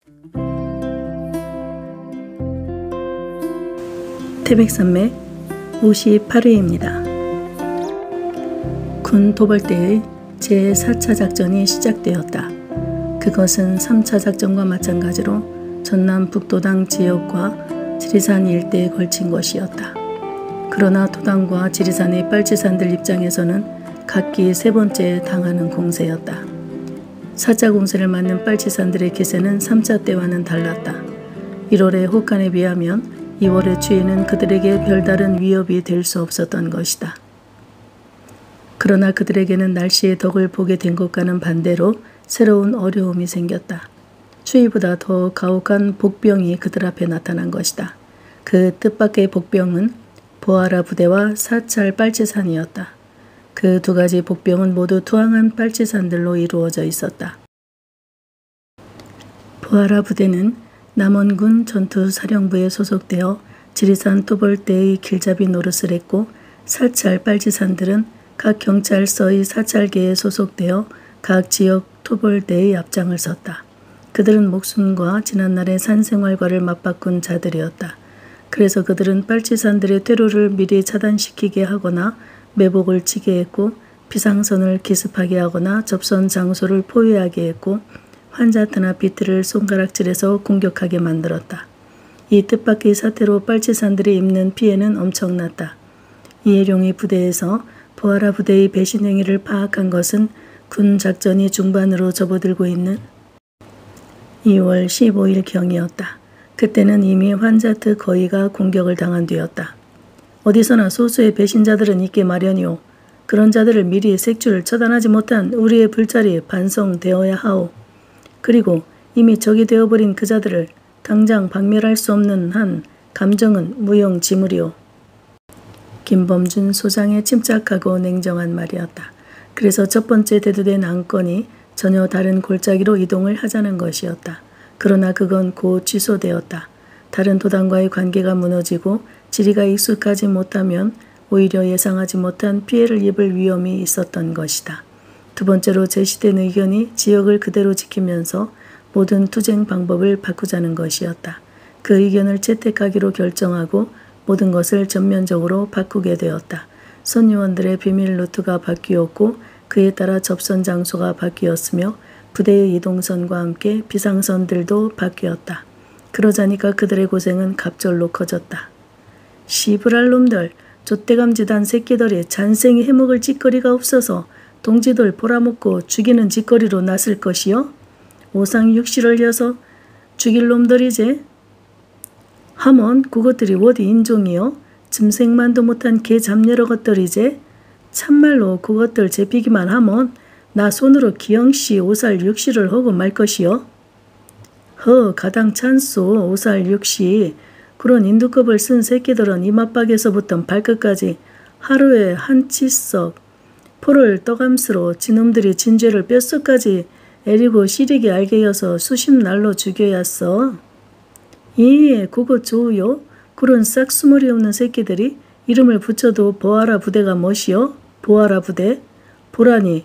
태백산맥 58회입니다. 군 도벌대의 제4차 작전이 시작되었다. 그것은 3차 작전과 마찬가지로 전남 북도당 지역과 지리산 일대에 걸친 것이었다. 그러나 도당과 지리산의 빨치산들 입장에서는 각기 세 번째 당하는 공세였다. 4차 공세를 맞는 빨치산들의 기세는 3차 때와는 달랐다. 1월의 혹한에 비하면 2월의 추위는 그들에게 별다른 위협이 될 수 없었던 것이다. 그러나 그들에게는 날씨의 덕을 보게 된 것과는 반대로 새로운 어려움이 생겼다. 추위보다 더 가혹한 복병이 그들 앞에 나타난 것이다. 그 뜻밖의 복병은 보아라 부대와 사찰 빨치산이었다. 그 두 가지 복병은 모두 투항한 빨치산들로 이루어져 있었다. 보아라 부대는 남원군 전투사령부에 소속되어 지리산 토벌대의 길잡이 노릇을 했고, 사찰 빨치산들은 각 경찰서의 사찰계에 소속되어 각 지역 토벌대의 앞장을 섰다. 그들은 목숨과 지난날의 산생활과를 맞바꾼 자들이었다. 그래서 그들은 빨치산들의 퇴로를 미리 차단시키게 하거나 매복을 치게 했고, 비상선을 기습하게 하거나 접선 장소를 포위하게 했고, 환자트나 비트를 손가락질해서 공격하게 만들었다. 이 뜻밖의 사태로 빨치산들이 입는 피해는 엄청났다. 이해룡의 부대에서 보아라 부대의 배신 행위를 파악한 것은 군 작전이 중반으로 접어들고 있는 2월 15일경이었다. 그때는 이미 환자트 거의가 공격을 당한 뒤였다. 어디서나 소수의 배신자들은 있게 마련이오. 그런 자들을 미리 색출을 처단하지 못한 우리의 불찰이 반성되어야 하오. 그리고 이미 적이 되어버린 그 자들을 당장 박멸할 수 없는 한 감정은 무용지물이오. 김범준 소장의 침착하고 냉정한 말이었다. 그래서 첫 번째 대두된 안건이 전혀 다른 골짜기로 이동을 하자는 것이었다. 그러나 그건 곧 취소되었다. 다른 도당과의 관계가 무너지고 지리가 익숙하지 못하면 오히려 예상하지 못한 피해를 입을 위험이 있었던 것이다. 두 번째로 제시된 의견이 지역을 그대로 지키면서 모든 투쟁 방법을 바꾸자는 것이었다. 그 의견을 채택하기로 결정하고 모든 것을 전면적으로 바꾸게 되었다. 선의원들의 비밀 루트가 바뀌었고 그에 따라 접선 장소가 바뀌었으며 부대의 이동선과 함께 비상선들도 바뀌었다. 그러자니까 그들의 고생은 갑절로 커졌다. 시브랄 놈들, 족대감지단 새끼들이 잔생이 해먹을 짓거리가 없어서 동지들 보라먹고 죽이는 짓거리로 났을 것이요? 오상육시를 여서 죽일 놈들이제? 하먼 그것들이 어디 인종이요? 짐승만도 못한 개 잡내러 것들이제? 참말로 그것들 제비기만 하면 나 손으로 기영씨 오살 육시를 하고 말 것이요? 가당 찬소 오살 육시. 그런 인두껍을 쓴 새끼들은 이맛박에서부터 발끝까지 하루에 한 치석 포를 떠감스로 지놈들이 진죄를 뼛속까지 애리고 시리게 알게 여서 수십 날로 죽여야 써. 그거 좋으요? 그런 싹수머리 없는 새끼들이 이름을 붙여도 보아라 부대가 멋이요? 보아라 부대? 보라니.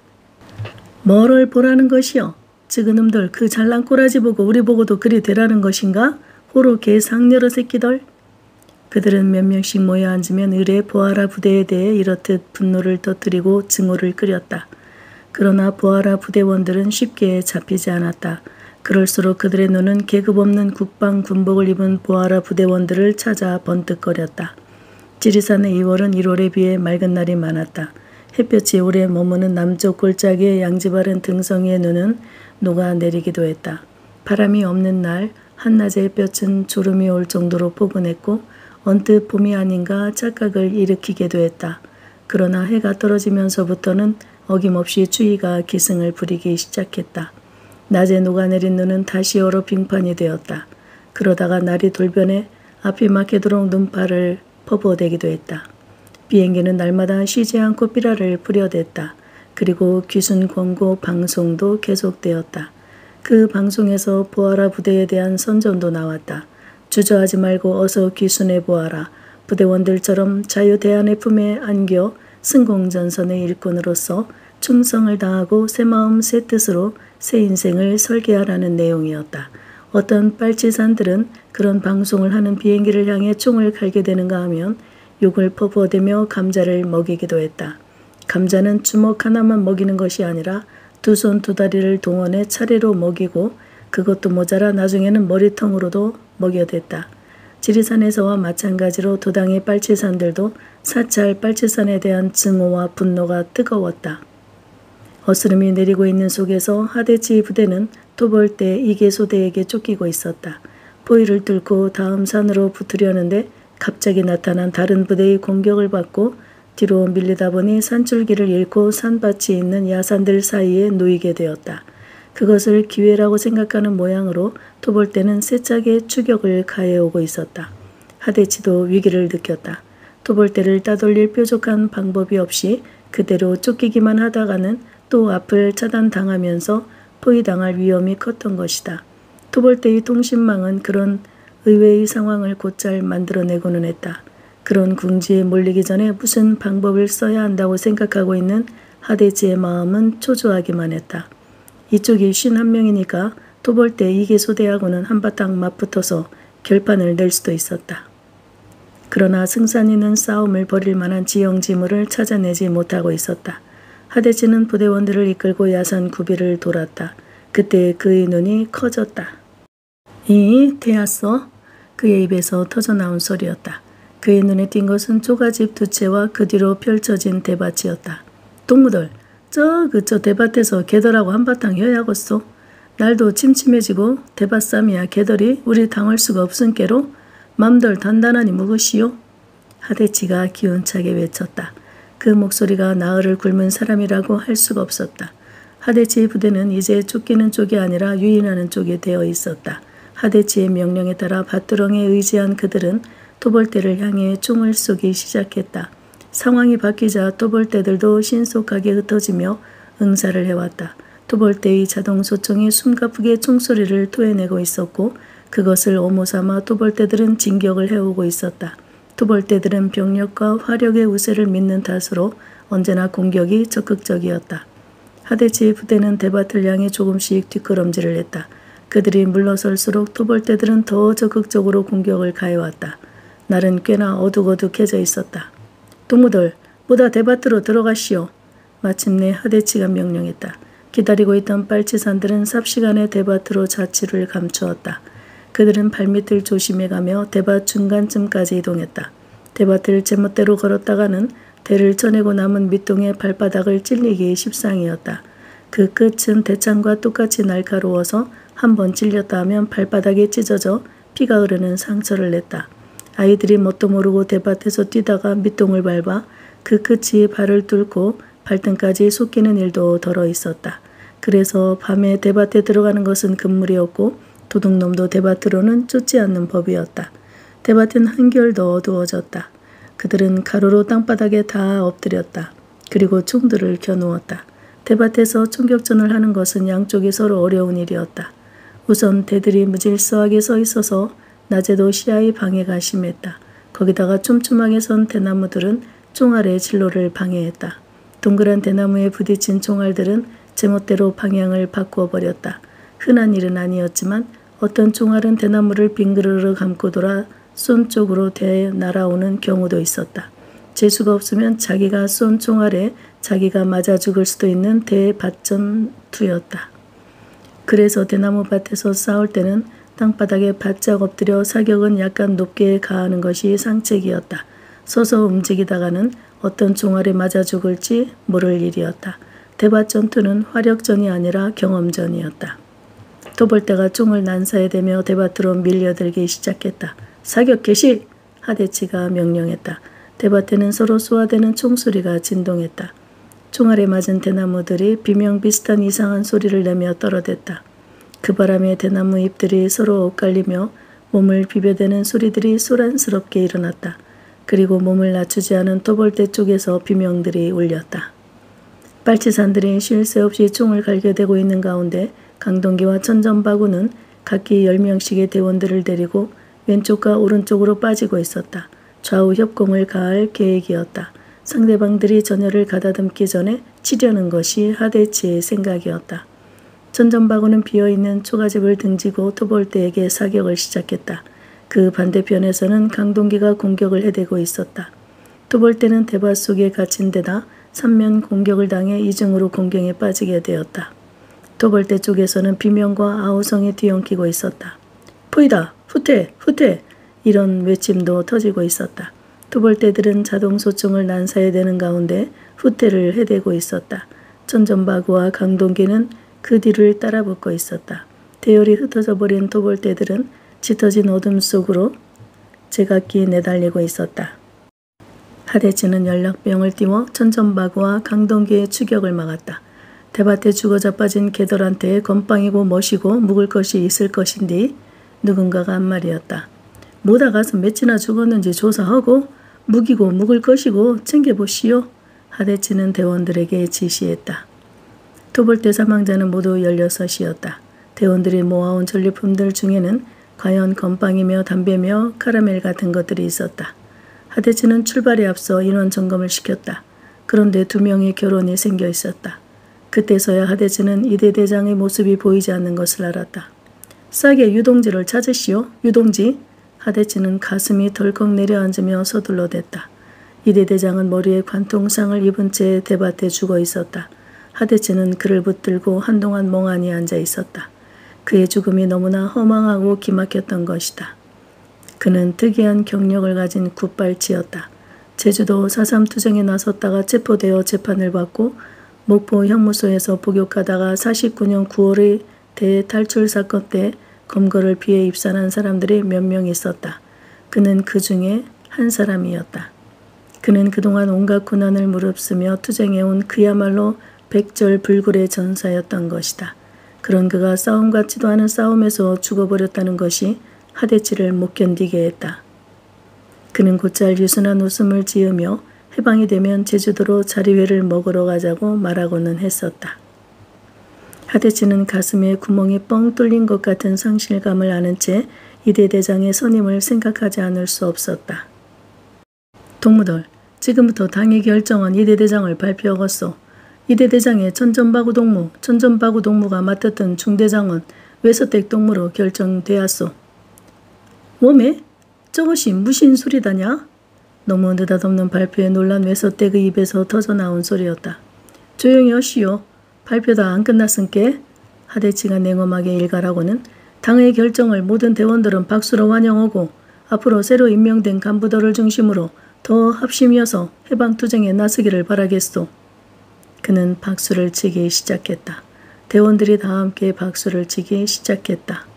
뭐를 보라는 것이요? 지그놈들 그 잘난 꼬라지 보고 우리 보고도 그리 되라는 것인가? 호로 개상녀러 새끼들. 그들은 몇 명씩 모여 앉으면 의례 보아라 부대에 대해 이렇듯 분노를 터뜨리고 증오를 끓였다. 그러나 보아라 부대원들은 쉽게 잡히지 않았다. 그럴수록 그들의 눈은 계급 없는 국방 군복을 입은 보아라 부대원들을 찾아 번뜩거렸다. 지리산의 2월은 1월에 비해 맑은 날이 많았다. 햇볕이 오래 머무는 남쪽 골짜기의 양지바른 등성이의 눈은 녹아내리기도 했다. 바람이 없는 날 한낮의 햇볕은 졸음이 올 정도로 포근했고 언뜻 봄이 아닌가 착각을 일으키게도 했다. 그러나 해가 떨어지면서부터는 어김없이 추위가 기승을 부리기 시작했다. 낮에 녹아내린 눈은 다시 얼어 빙판이 되었다. 그러다가 날이 돌변해 앞이 막히도록 눈발을 퍼부어대기도 했다. 비행기는 날마다 쉬지 않고 삐라를 뿌려댔다. 그리고 귀순 권고 방송도 계속되었다. 그 방송에서 보아라 부대에 대한 선전도 나왔다. 주저하지 말고 어서 귀순해 보아라. 부대원들처럼 자유대안의 품에 안겨 승공전선의 일꾼으로서 충성을 다하고 새 마음 새 뜻으로 새 인생을 설계하라는 내용이었다. 어떤 빨치산들은 그런 방송을 하는 비행기를 향해 총을 갈게 되는가 하면 욕을 퍼부어대며 감자를 먹이기도 했다. 감자는 주먹 하나만 먹이는 것이 아니라 두 손 두 다리를 동원해 차례로 먹이고 그것도 모자라 나중에는 머리통으로도 먹여댔다. 지리산에서와 마찬가지로 도당의 빨치산들도 사찰 빨치산에 대한 증오와 분노가 뜨거웠다. 어스름이 내리고 있는 속에서 하대치 부대는 토벌대 이계소대에게 쫓기고 있었다. 포위를 뚫고 다음 산으로 붙으려는데 갑자기 나타난 다른 부대의 공격을 받고 뒤로 밀리다 보니 산줄기를 잃고 산밭이 있는 야산들 사이에 놓이게 되었다. 그것을 기회라고 생각하는 모양으로 토벌대는 세차게 추격을 가해오고 있었다. 하대치도 위기를 느꼈다. 토벌대를 따돌릴 뾰족한 방법이 없이 그대로 쫓기기만 하다가는 또 앞을 차단당하면서 포위당할 위험이 컸던 것이다. 토벌대의 통신망은 그런 의외의 상황을 곧잘 만들어내고는 했다. 그런 궁지에 몰리기 전에 무슨 방법을 써야 한다고 생각하고 있는 하대치의 마음은 초조하기만 했다. 이쪽이 51명이니까 토벌대 이계소대하고는 한바탕 맞붙어서 결판을 낼 수도 있었다. 그러나 승산이는 싸움을 벌일 만한 지형지물을 찾아내지 못하고 있었다. 하대치는 부대원들을 이끌고 야산 구비를 돌았다. 그때 그의 눈이 커졌다. 되었어? 그의 입에서 터져나온 소리였다. 그의 눈에 띈 것은 초가집 두 채와 그 뒤로 펼쳐진 대밭이었다. 동무들, 저 대밭에서 개덜하고 한바탕 해야겠소. 날도 침침해지고 대밭쌈이야 개덜이 우리 당할 수가 없은 게로 맘들 단단하니 먹으시오. 하대치가 기운차게 외쳤다. 그 목소리가 나흘을 굶은 사람이라고 할 수가 없었다. 하대치의 부대는 이제 쫓기는 쪽이 아니라 유인하는 쪽이 되어 있었다. 하대치의 명령에 따라 밭두렁에 의지한 그들은 토벌대를 향해 총을 쏘기 시작했다. 상황이 바뀌자 토벌대들도 신속하게 흩어지며 응사를 해왔다. 토벌대의 자동소총이 숨가쁘게 총소리를 토해내고 있었고 그것을 오모삼아 토벌대들은 진격을 해오고 있었다. 토벌대들은 병력과 화력의 우세를 믿는 탓으로 언제나 공격이 적극적이었다. 하대치의 부대는 대밭을 향해 조금씩 뒷걸음질을 했다. 그들이 물러설수록 토벌대들은 더 적극적으로 공격을 가해왔다. 날은 꽤나 어둑어둑해져 있었다. 동무들, 모두 대밭으로 들어가시오. 마침내 하대치가 명령했다. 기다리고 있던 빨치산들은 삽시간에 대밭으로 자취를 감추었다. 그들은 발밑을 조심해가며 대밭 중간쯤까지 이동했다. 대밭을 제멋대로 걸었다가는 대를 쳐내고 남은 밑동의 발바닥을 찔리기 십상이었다. 그 끝은 대창과 똑같이 날카로워서 한번 찔렸다 하면 발바닥에 찢어져 피가 흐르는 상처를 냈다. 아이들이 뭣도 모르고 대밭에서 뛰다가 밑동을 밟아 그 끝이 발을 뚫고 발등까지 솟기는 일도 덜어 있었다. 그래서 밤에 대밭에 들어가는 것은 금물이었고 도둑놈도 대밭으로는 쫓지 않는 법이었다. 대밭은 한결 더 어두워졌다. 그들은 가로로 땅바닥에 다 엎드렸다. 그리고 총들을 겨누었다. 대밭에서 총격전을 하는 것은 양쪽이 서로 어려운 일이었다. 우선 대들이 무질서하게 서 있어서 낮에도 시야의 방해가 심했다. 거기다가 촘촘하게 선 대나무들은 총알의 진로를 방해했다. 동그란 대나무에 부딪힌 총알들은 제멋대로 방향을 바꾸어 버렸다. 흔한 일은 아니었지만 어떤 총알은 대나무를 빙그르르 감고 돌아 쏜 쪽으로 날아오는 경우도 있었다. 재수가 없으면 자기가 쏜 총알에 자기가 맞아 죽을 수도 있는 대밭전투였다. 그래서 대나무 밭에서 싸울 때는 땅바닥에 바짝 엎드려 사격은 약간 높게 가하는 것이 상책이었다. 서서 움직이다가는 어떤 총알에 맞아 죽을지 모를 일이었다. 대밭 전투는 화력전이 아니라 경험전이었다. 토벌대가 총을 난사에 대며 대밭으로 밀려들기 시작했다. 사격 개시! 하대치가 명령했다. 대밭에는 서로 쏘아대는 총소리가 진동했다. 총알에 맞은 대나무들이 비명 비슷한 이상한 소리를 내며 떨어댔다. 그 바람에 대나무 잎들이 서로 엇갈리며 몸을 비벼대는 소리들이 소란스럽게 일어났다. 그리고 몸을 낮추지 않은 토벌대 쪽에서 비명들이 울렸다. 빨치산들이 쉴 새 없이 총을 갈겨대고 있는 가운데 강동기와 천전바구는 각기 10명씩의 대원들을 데리고 왼쪽과 오른쪽으로 빠지고 있었다. 좌우 협공을 가할 계획이었다. 상대방들이 전열을 가다듬기 전에 치려는 것이 하대치의 생각이었다. 천전바구는 비어있는 초가집을 등지고 토벌대에게 사격을 시작했다. 그 반대편에서는 강동기가 공격을 해대고 있었다. 토벌대는 대밭 속에 갇힌 데다 3면 공격을 당해 이중으로 공경에 빠지게 되었다. 토벌대 쪽에서는 비명과 아우성이 뒤엉키고 있었다. 포이다! 후퇴! 후퇴! 이런 외침도 터지고 있었다. 토벌대들은 자동소총을 난사해대는 가운데 후퇴를 해대고 있었다. 천전바구와 강동기는 그 뒤를 따라붙고 있었다. 대열이 흩어져 버린 토벌대들은 짙어진 어둠 속으로 제각기 내달리고 있었다. 하대치는 연락병을 띄워 천전바구와 강동기의 추격을 막았다. 대밭에 죽어 자빠진 개들한테 건빵이고 멋이고 묵을 것이 있을 것인데 누군가가 한 말이었다. 모다 가서 몇이나 죽었는지 조사하고 묵이고 묵을 것이고 챙겨보시오. 하대치는 대원들에게 지시했다. 토벌대 사망자는 모두 16이었다. 대원들이 모아온 전리품들 중에는 과연 건빵이며 담배며 카라멜 같은 것들이 있었다. 하대치는 출발에 앞서 인원 점검을 시켰다. 그런데 2명의 결혼이 생겨 있었다. 그때서야 하대치는 이대 대장의 모습이 보이지 않는 것을 알았다. 싸게 유동지를 찾으시오. 유동지. 하대치는 가슴이 덜컥 내려앉으며 서둘러댔다. 이대 대장은 머리에 관통상을 입은 채 대밭에 죽어 있었다. 하대치는 그를 붙들고 한동안 멍하니 앉아 있었다. 그의 죽음이 너무나 허망하고 기막혔던 것이다. 그는 특이한 경력을 가진 굿발치였다. 제주도 4.3 투쟁에 나섰다가 체포되어 재판을 받고 목포 형무소에서 복역하다가 49년 9월의 대탈출 사건 때 검거를 피해 입산한 사람들이 몇 명 있었다. 그는 그 중에 한 사람이었다. 그는 그동안 온갖 고난을 무릅쓰며 투쟁해온 그야말로 백절불굴의 전사였던 것이다. 그런 그가 싸움 같지도 않은 싸움에서 죽어버렸다는 것이 하대치를 못 견디게 했다. 그는 곧잘 유순한 웃음을 지으며 해방이 되면 제주도로 자리회를 먹으러 가자고 말하고는 했었다. 하대치는 가슴에 구멍이 뻥 뚫린 것 같은 상실감을 아는 채 이대 대장의 선임을 생각하지 않을 수 없었다. 동무들, 지금부터 당의 결정은 이대 대장을 발표하겠소. 이대 대장의 천전바구 동무가 맡았던 중대장은 외서댁 동무로 결정되었소. 웜에? 저것이 무슨 소리다냐? 너무 느닷없는 발표에 놀란 외서댁의 입에서 터져나온 소리였다. 조용히 하시오. 발표 다 안 끝났은께? 하대치가 냉엄하게 일갈하고는 당의 결정을 모든 대원들은 박수로 환영하고 앞으로 새로 임명된 간부들을 중심으로 더 합심이어서 해방투쟁에 나서기를 바라겠소. 그는 박수를 치기 시작했다. 대원들이 다 함께 박수를 치기 시작했다.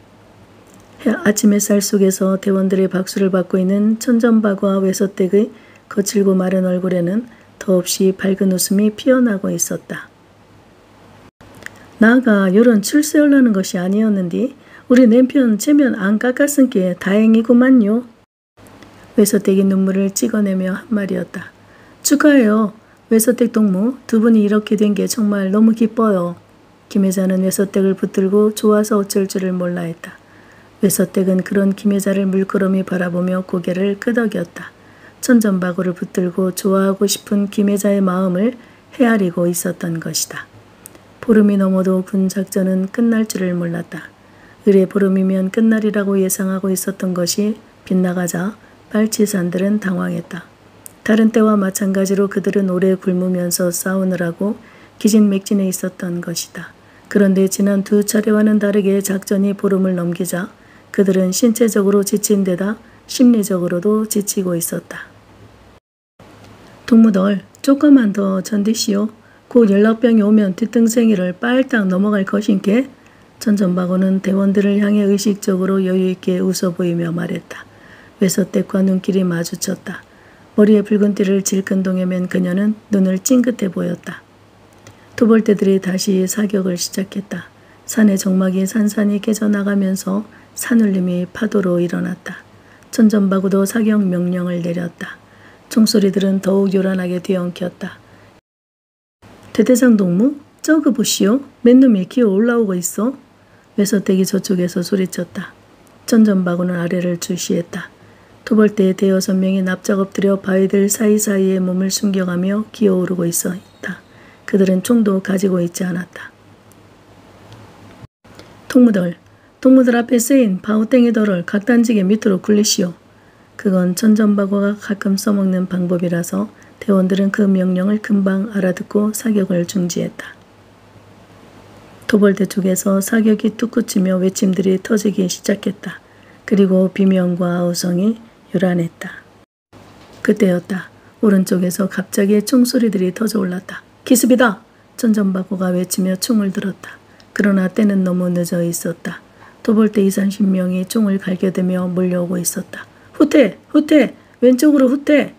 아침 햇살 속에서 대원들의 박수를 받고 있는 천전바구와 외서댁의 거칠고 마른 얼굴에는 더없이 밝은 웃음이 피어나고 있었다. 나가 요런 출세하려는 것이 아니었는디 우리 남편 체면 안 깎았은께 다행이구만요. 외서댁이 눈물을 찍어내며 한 말이었다. 축하해요. 외서댁 동무, 두 분이 이렇게 된 게 정말 너무 기뻐요. 김혜자는 외서댁을 붙들고 좋아서 어쩔 줄을 몰라 했다. 외서댁은 그런 김혜자를 물끄러미 바라보며 고개를 끄덕였다. 천전바구를 붙들고 좋아하고 싶은 김혜자의 마음을 헤아리고 있었던 것이다. 보름이 넘어도 군 작전은 끝날 줄을 몰랐다. 을의 보름이면 끝날이라고 예상하고 있었던 것이 빗나가자 빨치산들은 당황했다. 다른 때와 마찬가지로 그들은 오래 굶으면서 싸우느라고 기진맥진해 있었던 것이다. 그런데 지난 2차례와는 다르게 작전이 보름을 넘기자 그들은 신체적으로 지친 데다 심리적으로도 지치고 있었다. 동무들, 조금만 더 견디시오. 곧 연락병이 오면 뒷등생이를 빨딱 넘어갈 것인께? 천전바구는 대원들을 향해 의식적으로 여유있게 웃어 보이며 말했다. 외서댁과 눈길이 마주쳤다. 머리에 붉은 띠를 질끈동에 맨 그녀는 눈을 찡긋해 보였다. 토벌대들이 다시 사격을 시작했다. 산의 정막이 산산이 깨져나가면서 산울림이 파도로 일어났다. 천전바구도 사격 명령을 내렸다. 총소리들은 더욱 요란하게 뒤엉켰다. 대대장 동무? 저그 보시오. 맨 놈이 기어 올라오고 있어. 외서댁이 저쪽에서 소리쳤다. 천전바구는 아래를 주시했다. 토벌대의 대여섯 명이 납작 엎드려 바위들 사이사이에 몸을 숨겨가며 기어오르고 있었다. 그들은 총도 가지고 있지 않았다. 동무들 앞에 쓰인 바우땡이더를 각단지게 밑으로 굴리시오. 그건 천전박오가 가끔 써먹는 방법이라서 대원들은 그 명령을 금방 알아듣고 사격을 중지했다. 토벌대 쪽에서 사격이 툭툭치며 외침들이 터지기 시작했다. 그리고 비명과 아우성이 요란했다. 그때였다. 오른쪽에서 갑자기 총소리들이 터져올랐다. 기습이다! 천전박오가 외치며 총을 들었다. 그러나 때는 너무 늦어 있었다. 토벌대 20-30명이 총을 갈겨대며 몰려오고 있었다. 후퇴! 후퇴! 왼쪽으로 후퇴!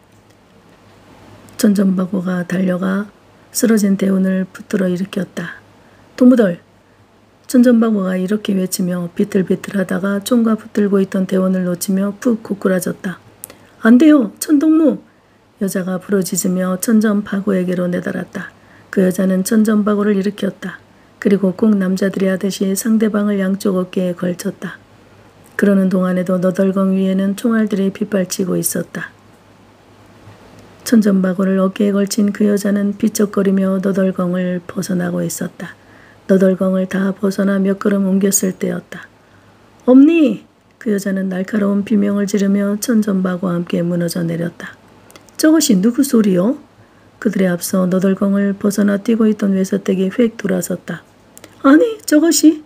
천전박오가 달려가 쓰러진 대원을 붙들어 일으켰다. 동무들! 천전박오가 이렇게 외치며 비틀비틀하다가 총과 붙들고 있던 대원을 놓치며 푹 고꾸라졌다. 안 돼요! 천동무! 여자가 부르짖으며 천전박오에게로 내달았다. 그 여자는 천전박오를 일으켰다. 그리고 꼭 남자들이 하듯이 상대방을 양쪽 어깨에 걸쳤다. 그러는 동안에도 너덜건 위에는 총알들이 빗발치고 있었다. 천전박오를 어깨에 걸친 그 여자는 비쩍거리며 너덜건을 벗어나고 있었다. 너덜건을 다 벗어나 몇 걸음 옮겼을 때였다. 엄니! 그 여자는 날카로운 비명을 지르며 천전박오와 함께 무너져 내렸다. 저것이 누구 소리요? 그들의 앞서 너덜건을 벗어나 뛰고 있던 외서댁이 휙 돌아섰다. 아니, 저것이!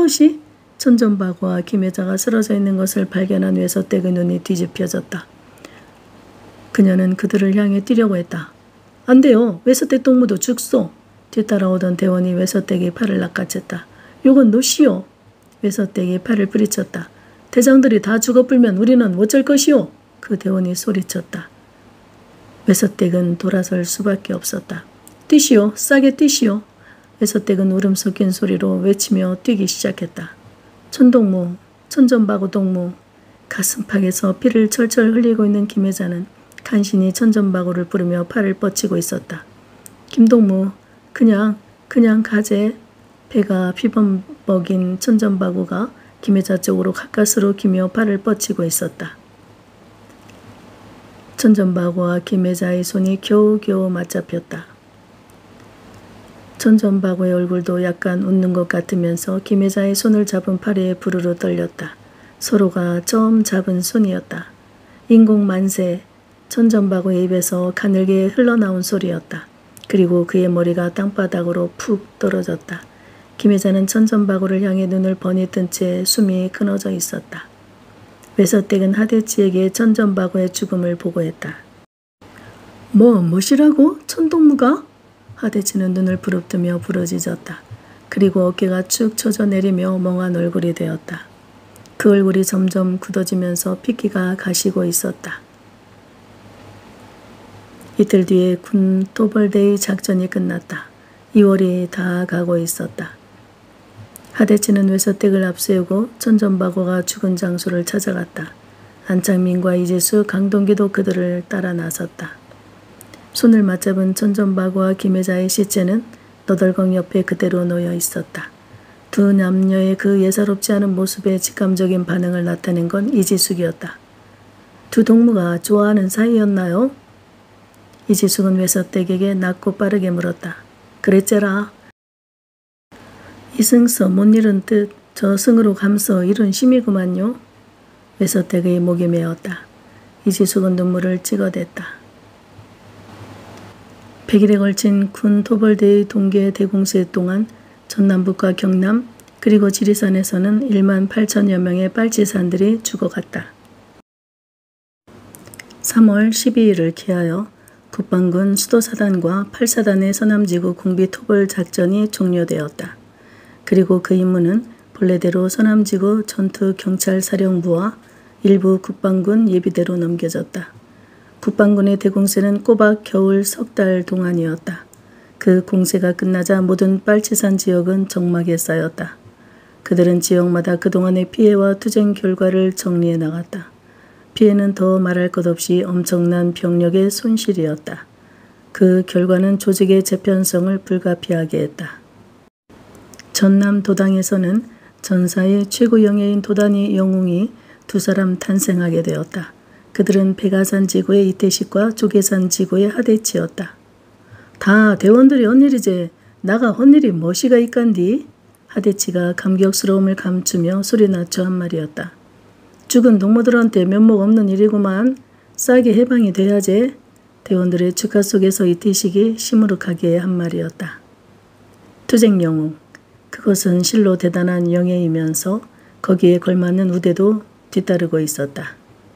천전박오와 김여자가 쓰러져 있는 것을 발견한 외서댁의 눈이 뒤집혀졌다. 그녀는 그들을 향해 뛰려고 했다. 안 돼요. 외서댁 동무도 죽소. 뒤따라오던 대원이 외서댁의 팔을 낚아챘다. 요건 노시오. 외서댁이 팔을 부리쳤다. 대장들이 다 죽어불면 우리는 어쩔 것이오. 그 대원이 소리쳤다. 외서댁은 돌아설 수밖에 없었다. 뛰시오. 싸게 뛰시오. 외서댁은 울음 섞인 소리로 외치며 뛰기 시작했다. 천동무, 천전박오 동무. 가슴팍에서 피를 철철 흘리고 있는 김여자는 간신히 천전박오를 부르며 팔을 뻗치고 있었다. 김동무, 그냥 가재. 배가 피범벅인 천전박오가 김여자 쪽으로 가까스로 기며 팔을 뻗치고 있었다. 천전박오와 김여자의 손이 겨우겨우 맞잡혔다. 천전박오의 얼굴도 약간 웃는 것 같으면서 김여자의 손을 잡은 팔에 부르르 떨렸다. 서로가 처음 잡은 손이었다. 인공 만세. 천전박오의 입에서 가늘게 흘러나온 소리였다. 그리고 그의 머리가 땅바닥으로 푹 떨어졌다. 김여자는 천전박오를 향해 눈을 번이 뜬 채 숨이 끊어져 있었다. 외서댁은 하대치에게 천전박오의 죽음을 보고했다. 뭐시라고? 천동무가? 하대치는 눈을 부릅뜨며 부르짖었다. 그리고 어깨가 축 처져 내리며 멍한 얼굴이 되었다. 그 얼굴이 점점 굳어지면서 핏기가 가시고 있었다. 이틀 뒤에 군 토벌대의 작전이 끝났다. 2월이 다 가고 있었다. 하대치는 외서댁을 앞세우고 천전박오가 죽은 장소를 찾아갔다. 안창민과 이재수, 강동기도 그들을 따라 나섰다. 손을 맞잡은 천전박오와 김여자의 시체는 너덜건 옆에 그대로 놓여 있었다. 두 남녀의 그 예사롭지 않은 모습에 직감적인 반응을 나타낸 건 이지숙이었다. 두 동무가 좋아하는 사이였나요? 이지숙은 외서댁에게 낮고 빠르게 물었다. 그랬제라. 이승서 못 잃은 듯 저 승으로 감서 이룬 심이구만요. 외서댁의 목이 메었다. 이지숙은 눈물을 찍어댔다. 100일에 걸친 군 토벌대의 동계 대공세 동안 전남북과 경남 그리고 지리산에서는 18,000여 명의 빨치산들이 죽어갔다. 3월 12일을 기하여 국방군 수도사단과 8사단의 서남지구 공비토벌 작전이 종료되었다. 그리고 그 임무는 본래대로 서남지구 전투경찰사령부와 일부 국방군 예비대로 넘겨졌다. 국방군의 대공세는 꼬박 겨울 석 달 동안이었다. 그 공세가 끝나자 모든 빨치산 지역은 적막에 쌓였다. 그들은 지역마다 그동안의 피해와 투쟁 결과를 정리해 나갔다. 피해는 더 말할 것 없이 엄청난 병력의 손실이었다. 그 결과는 조직의 재편성을 불가피하게 했다. 전남 도당에서는 전사의 최고 영예인 도단이 영웅이 두 사람 탄생하게 되었다. 그들은 백아산 지구의 이태식과 조계산 지구의 하대치였다. 다 대원들이 헛일이제 나가 헛일이 뭐시가 있간디? 하대치가 감격스러움을 감추며 소리 낮춰 한 말이었다. 죽은 동무들한테 면목 없는 일이구만. 싸게 해방이 돼야지. 대원들의 축하 속에서 이태식이 시무룩하게 한 말이었다. 투쟁 영웅. 그것은 실로 대단한 영예이면서 거기에 걸맞는 우대도 뒤따르고 있었다.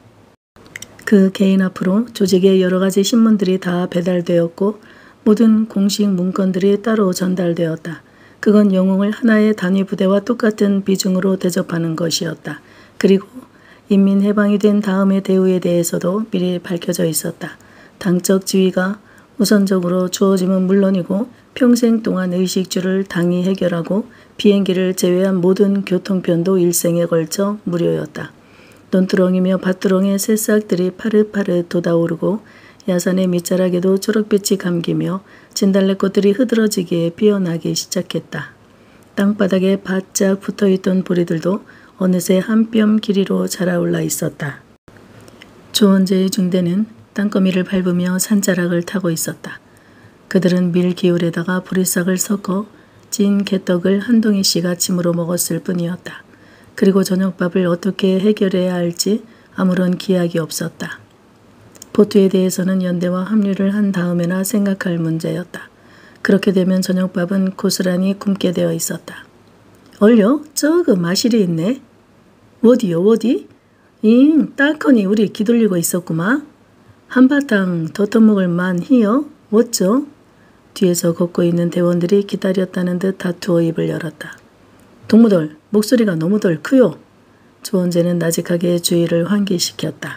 그 개인 앞으로 조직의 여러 가지 신문들이 다 배달되었고 모든 공식 문건들이 따로 전달되었다. 그건 영웅을 하나의 단위 부대와 똑같은 비중으로 대접하는 것이었다. 그리고 인민해방이 된 다음의 대우에 대해서도 미리 밝혀져 있었다. 당적 지위가 우선적으로 주어짐은 물론이고 평생 동안 의식주를 당이 해결하고 비행기를 제외한 모든 교통편도 일생에 걸쳐 무료였다. 논두렁이며 밭두렁의 새싹들이 파릇파릇 돋아오르고 야산의 밑자락에도 초록빛이 감기며 진달래꽃들이 흐드러지게 피어나기 시작했다. 땅바닥에 바짝 붙어있던 보리들도 어느새 한 뼘 길이로 자라올라 있었다. 조원재의 중대는 땅거미를 밟으며 산자락을 타고 있었다. 그들은 밀기울에다가 보리싹을 섞어 찐 개떡을 한 동이씩 아침으로 먹었을 뿐이었다. 그리고 저녁밥을 어떻게 해결해야 할지 아무런 기약이 없었다. 보트에 대해서는 연대와 합류를 한 다음에나 생각할 문제였다. 그렇게 되면 저녁밥은 고스란히 굶게 되어 있었다. 얼려? 저그 마실이 있네. 어디요 어디? 딱하니 우리 기돌리고 있었구만. 한바탕 더 떠먹을 만히요? 어쩌? 뒤에서 걷고 있는 대원들이 기다렸다는 듯 다투어 입을 열었다. 동무들 목소리가 너무들 크요. 조원재는 나직하게 주의를 환기시켰다.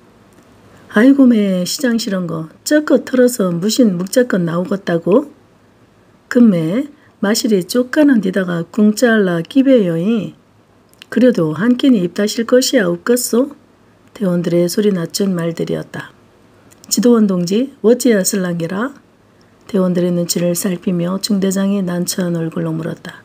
아이고 매 시장 실은 거 쩍껏 털어서 무신 묵자껏 나오겠다고? 금매 마실이 쪽가는 데다가 궁짜알라 끼배여이. 그래도 한 끼니 입 다실 것이야 없겠소? 대원들의 소리 낮춘 말들이었다. 지도원 동지 어찌야 쓸랑게라? 대원들의 눈치를 살피며 중대장이 난처한 얼굴로 물었다.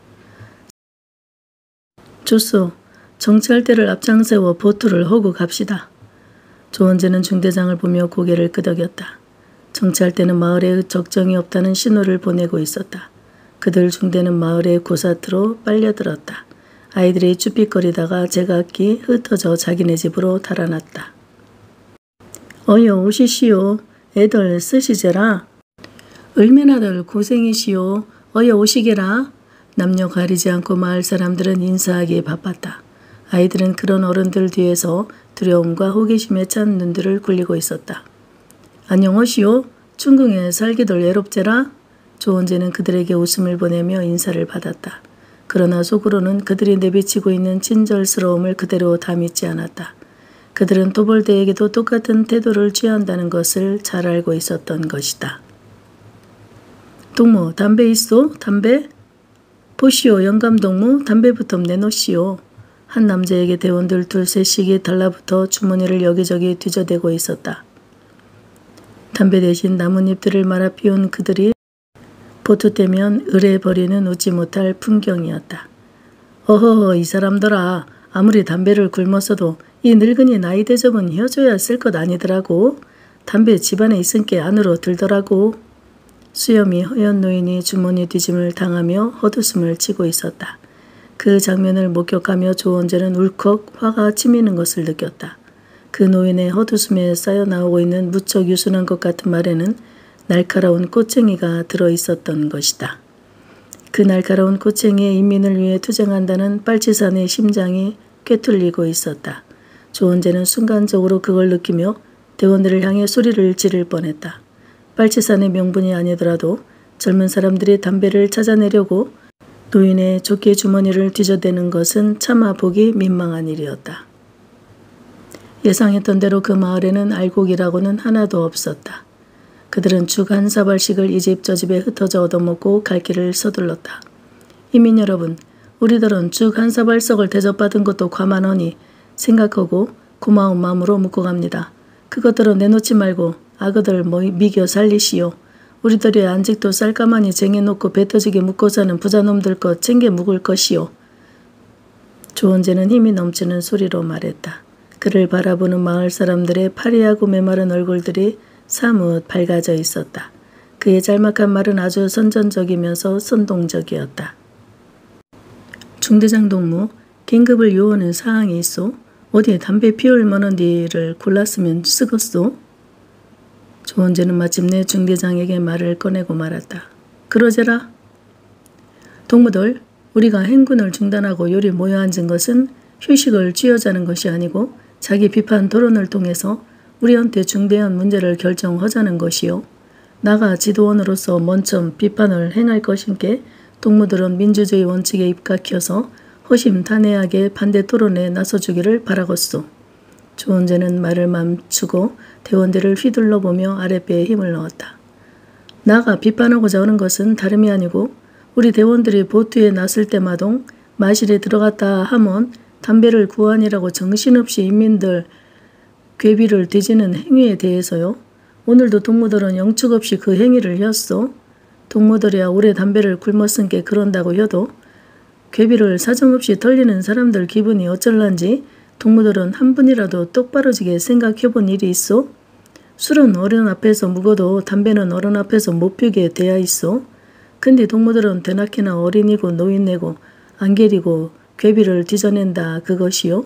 좋소. 정치할 때를 앞장세워 보투를 허고 갑시다. 조원재는 중대장을 보며 고개를 끄덕였다. 정치할 때는 마을에 적정이 없다는 신호를 보내고 있었다. 그들 중대는 마을의 고사트로 빨려들었다. 아이들이 쭈삣거리다가 제각기 흩어져 자기네 집으로 달아났다. 어여 오시시오. 애들 쓰시제라. 얼마나들 고생이시오. 어여 오시게라. 남녀 가리지 않고 마을 사람들은 인사하기에 바빴다. 아이들은 그런 어른들 뒤에서 두려움과 호기심에 찬 눈들을 굴리고 있었다. 안녕하시오. 충궁에 살기들 외롭제라. 조원재는 그들에게 웃음을 보내며 인사를 받았다. 그러나 속으로는 그들이 내비치고 있는 친절스러움을 그대로 다 믿지 않았다. 그들은 도벌대에게도 똑같은 태도를 취한다는 것을 잘 알고 있었던 것이다. 동무 담배 있소? 담배? 보시오 영감동무 담배부터 내놓으시오. 한 남자에게 대원들 둘셋씩이 달라붙어 주머니를 여기저기 뒤져대고 있었다. 담배 대신 나뭇잎들을 말아 피운 그들이 보트 떼면 을에 버리는 웃지 못할 풍경이었다. 어허허 이 사람들아 아무리 담배를 굶었어도 이 늙은이 나이 대접은 헤어줘야 쓸 것 아니더라고. 담배 집안에 있은께 안으로 들더라고. 수염이 허연 노인이 주머니 뒤짐을 당하며 헛웃음을 치고 있었다. 그 장면을 목격하며 조원재는 울컥 화가 치미는 것을 느꼈다. 그 노인의 헛웃음에 쌓여 나오고 있는 무척 유순한 것 같은 말에는 날카로운 꼬챙이가 들어있었던 것이다. 그 날카로운 꼬챙이의 인민을 위해 투쟁한다는 빨치산의 심장이 꿰뚫리고 있었다. 조원재는 순간적으로 그걸 느끼며 대원들을 향해 소리를 지를 뻔했다. 빨치산의 명분이 아니더라도 젊은 사람들이 담배를 찾아내려고 노인의 조끼 주머니를 뒤져대는 것은 차마 보기 민망한 일이었다. 예상했던 대로 그 마을에는 알곡이라고는 하나도 없었다. 그들은 죽 한 사발씩을 이 집 저 집에 흩어져 얻어먹고 갈 길을 서둘렀다. 이민 여러분, 우리들은 죽 한 사발석을 대접받은 것도 과만하니 생각하고 고마운 마음으로 묻고 갑니다. 그것들은 내놓지 말고 아그들 미겨 살리시오. 우리들이 안직도 쌀가마니 쟁여놓고 배 터지게 묵고 사는 부자놈들 것 챙겨 묵을 것이오. 조원재는 힘이 넘치는 소리로 말했다. 그를 바라보는 마을 사람들의 파리하고 메마른 얼굴들이 사뭇 밝아져 있었다. 그의 짤막한 말은 아주 선전적이면서 선동적이었다. 중대장 동무, 긴급을 요하는 사항이 있어? 어디에 담배 피울 만한디를 골랐으면 쓰겄소? 조원재는 마침내 중대장에게 말을 꺼내고 말았다. 그러제라. 동무들, 우리가 행군을 중단하고 요리 모여 앉은 것은 휴식을 쥐어자는 것이 아니고 자기 비판 토론을 통해서 우리한테 중대한 문제를 결정하자는 것이요. 나가 지도원으로서 먼저 비판을 행할 것인께 동무들은 민주주의 원칙에 입각해서 허심탄회하게 반대 토론에 나서주기를 바라겄소. 조원재는 말을 멈추고 대원들을 휘둘러 보며 아랫배에 힘을 넣었다. 나가 비판하고자 하는 것은 다름이 아니고 우리 대원들이 보트에 났을 때마동 마실에 들어갔다 하면 담배를 구하니라고 정신없이 인민들 괴비를 뒤지는 행위에 대해서요. 오늘도 동무들은 영축 없이 그 행위를 했소. 동무들이야 오래 담배를 굶어 쓴 게 그런다고 해도 괴비를 사정없이 털리는 사람들 기분이 어쩔란지 동무들은 한 분이라도 똑바로지게 생각해본 일이 있어? 술은 어른 앞에서 묵어도 담배는 어른 앞에서 못 피우게 돼야 있어. 근데 동무들은 대낮에나 어린이고 노인네고 안개리고 괴비를 뒤져낸다 그것이요.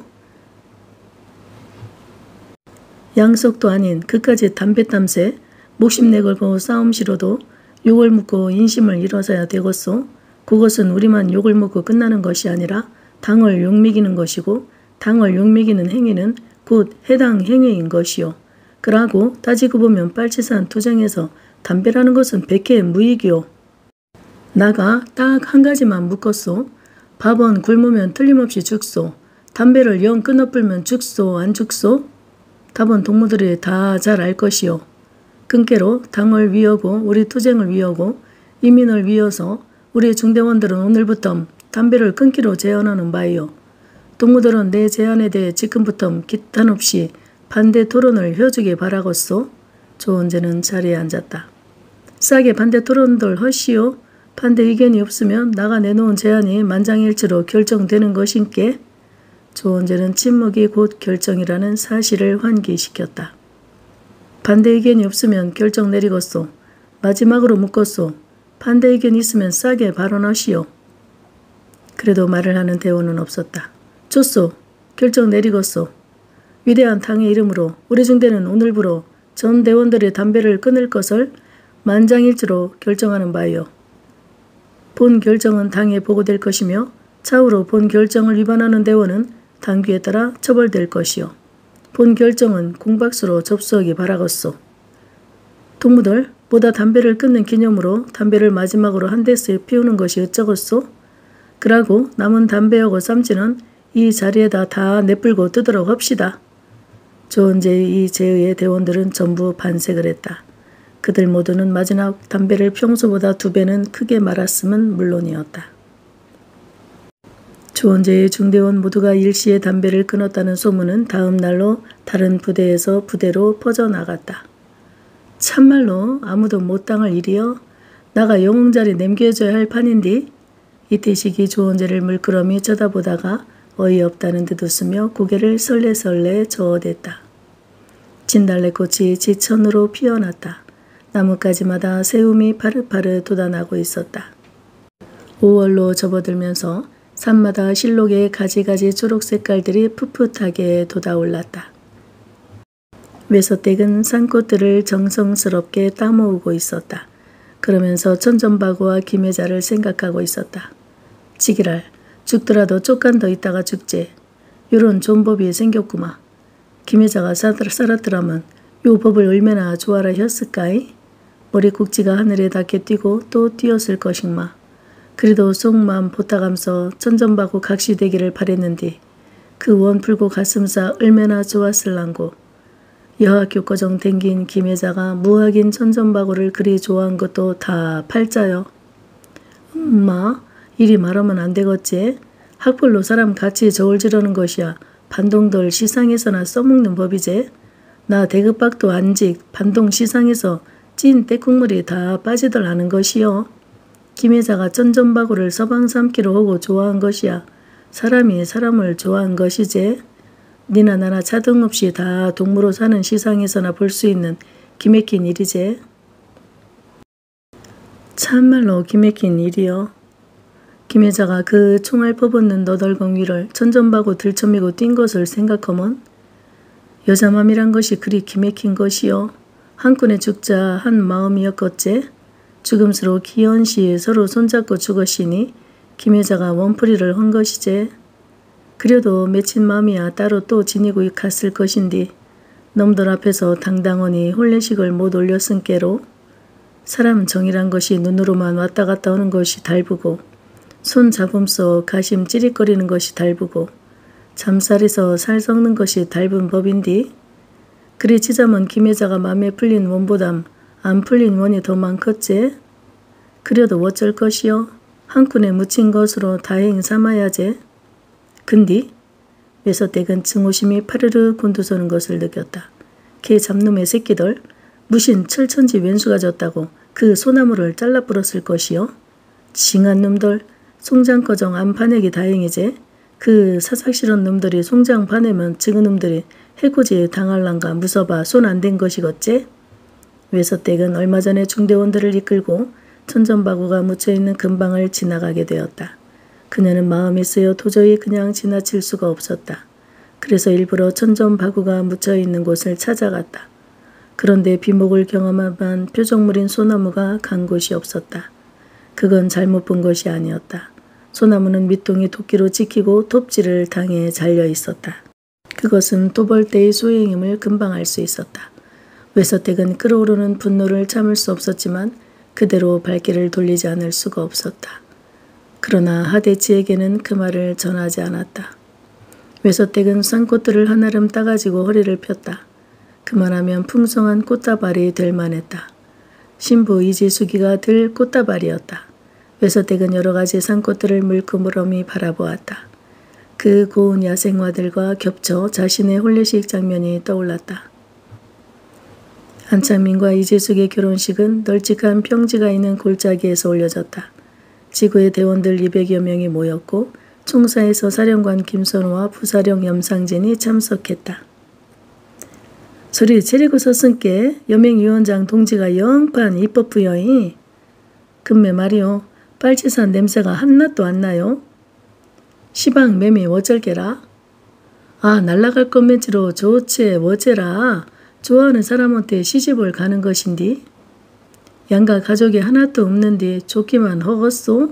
양석도 아닌 그까지 담배땀새 목심 내걸고 싸움 싫어도 욕을 묻고 인심을 잃어서야 되겠소. 그것은 우리만 욕을 먹고 끝나는 것이 아니라 당을 욕먹이는 것이고 당을 욕먹이는 행위는 곧 해당 행위인 것이요. 그러고 따지고 보면 빨치산 투쟁에서 담배라는 것은 백해 무익이요. 나가 딱 한 가지만 묻겠소. 밥은 굶으면 틀림없이 죽소. 담배를 영 끊어 불면 죽소 안 죽소? 답은 동무들이 다 잘 알 것이요. 끈께로 당을 위하고 우리 투쟁을 위하고 인민을 위해서 우리 중대원들은 오늘부터 담배를 끊기로 제안하는 바이요. 동무들은 내 제안에 대해 지금부터 기탄 없이 반대 토론을 해주기 바라겠소. 조원재는 자리에 앉았다. 싸게 반대 토론들 하시오. 반대 의견이 없으면 나가 내놓은 제안이 만장일치로 결정되는 것인께. 조원재는 침묵이 곧 결정이라는 사실을 환기시켰다. 반대 의견이 없으면 결정 내리겠소. 마지막으로 묻겠소. 반대 의견이 있으면 싸게 발언하시오. 그래도 말을 하는 대원은 없었다. 좋소. 결정 내리겠소. 위대한 당의 이름으로 우리 중대는 오늘부로 전 대원들의 담배를 끊을 것을 만장일치로 결정하는 바이요. 본 결정은 당에 보고될 것이며 차후로 본 결정을 위반하는 대원은 당규에 따라 처벌될 것이요. 본 결정은 공박수로 접수하기 바라겠소. 동무들, 보다 담배를 끊는 기념으로 담배를 마지막으로 한 대씩 피우는 것이 어쩌겠소? 그러고 남은 담배하고 쌈지는 이 자리에다 다 내뿔고 뜨도록 합시다. 조원재의 이 제의에 대원들은 전부 반색을 했다. 그들 모두는 마지막 담배를 평소보다 2배는 크게 말았음은 물론이었다. 조원재의 중대원 모두가 일시에 담배를 끊었다는 소문은 다음 날로 다른 부대에서 부대로 퍼져나갔다. 참말로 아무도 못 당할 일이여. 나가 영웅자리 남겨줘야 할 판인디. 이태식이 조원재를 물끄러미 쳐다보다가 어이없다는 듯 웃으며 고개를 설레설레 저어댔다. 진달래꽃이 지천으로 피어났다. 나뭇가지마다 새움이 파릇파릇 돋아나고 있었다. 5월로 접어들면서 산마다 실록의 가지가지 초록 색깔들이 풋풋하게 돋아올랐다. 외서댁은 산꽃들을 정성스럽게 따모으고 있었다. 그러면서 천전바구와 김혜자를 생각하고 있었다. 지기랄, 죽더라도 쪽간 더 있다가 죽지. 요런 좋은 법이 생겼구마. 김혜자가 살았더라면 요 법을 얼마나 좋아라 했을까이? 머리국지가 하늘에 닿게 뛰고 또 뛰었을 것이마. 그래도 속마음 보타감서 천전바구 각시되기를 바랬는디 그 원 풀고 가슴사 얼마나 좋았을랑고. 여학교 거정 댕긴 김혜자가 무학인 천전바구를 그리 좋아한 것도 다 팔자요. 엄마, 이리 말하면 안 되겠지? 학벌로 사람 같이 저울지르는 것이야 반동들 시상에서나 써먹는 법이지. 나 대급박도 안직 반동 시상에서 찐 떼국물이 다 빠지들 하는 것이요. 김혜자가 천전바구를 서방 삼기로 하고 좋아한 것이야 사람이 사람을 좋아한 것이지. 니나 나나 차등 없이 다 동무로 사는 시상에서나 볼 수 있는 기맥힌 일이지. 참말로 기맥힌 일이요. 김혜자가 그 총알 퍼붓는 너덜건 위를 천전바고 들쳐미고 뛴 것을 생각하면 여자 맘이란 것이 그리 기맥힌 것이요. 한눈에 죽자 한 마음이었겠제. 죽음스러워 기연시 서로 손잡고 죽었으니 김혜자가 원풀이를 한 것이제. 그래도 맺힌 마음이야 따로 또 지니고 갔을 것인디 놈들 앞에서 당당하니 혼례식을 못 올렸은께로. 사람은 정이란 것이 눈으로만 왔다 갔다 오는 것이 달부고 손 잡음소 가심 찌릿거리는 것이 달부고 잠살에서 살 썩는 것이 달분 법인디. 그리 치자면 김혜자가 맘에 풀린 원보담 안 풀린 원이 더 많겠제. 그래도 어쩔 것이요. 한눈에 묻힌 것으로 다행 삼아야제. 근디 외서댁은 증오심이 파르르 곤두서는 것을 느꼈다. 걔 잡놈의 새끼들 무신 철천지 왼수가 졌다고 그 소나무를 잘라 부렀을 것이요. 징한 놈들 송장 꺼정 안 파내기 다행이제. 그 사삭실한 놈들이 송장 파내면 지그 놈들이 해코지 당할란가 무서봐 손 안 댄 것이겠제. 외서댁은 얼마 전에 중대원들을 이끌고 천전바구가 묻혀있는 근방을 지나가게 되었다. 그녀는 마음이 쓰여 도저히 그냥 지나칠 수가 없었다. 그래서 일부러 천전바구가 묻혀있는 곳을 찾아갔다. 그런데 비목을 경험한 표적물인 소나무가 간 곳이 없었다. 그건 잘못 본 것이 아니었다. 소나무는 밑동이 도끼로 찍히고 톱질을 당해 잘려 있었다. 그것은 도벌대의 소행임을 금방 알 수 있었다. 외서댁은 끓어오르는 분노를 참을 수 없었지만 그대로 발길을 돌리지 않을 수가 없었다. 그러나 하대치에게는 그 말을 전하지 않았다. 외서댁은 쌍꽃들을 한아름 따가지고 허리를 폈다. 그만하면 풍성한 꽃다발이 될 만했다. 신부 이지숙이가 들 꽃다발이었다. 외서댁은 여러 가지 산꽃들을 물끄러미 바라보았다. 그 고운 야생화들과 겹쳐 자신의 혼례식 장면이 떠올랐다. 안창민과 이지숙의 결혼식은 널찍한 평지가 있는 골짜기에서 올려졌다. 지구의 대원들 200여 명이 모였고 총사에서 사령관 김선호와 부사령 염상진이 참석했다. 소리 차리고 섰은께 여맹위원장 동지가 영판 입법부여이. 금매 말이요. 빨치산 냄새가 한낱도 안 나요. 시방 매미 어쩔게라. 아 날라갈 것매지로 좋지 어째라. 좋아하는 사람한테 시집을 가는 것인디. 양가 가족이 하나도 없는데 좋기만 허겄소.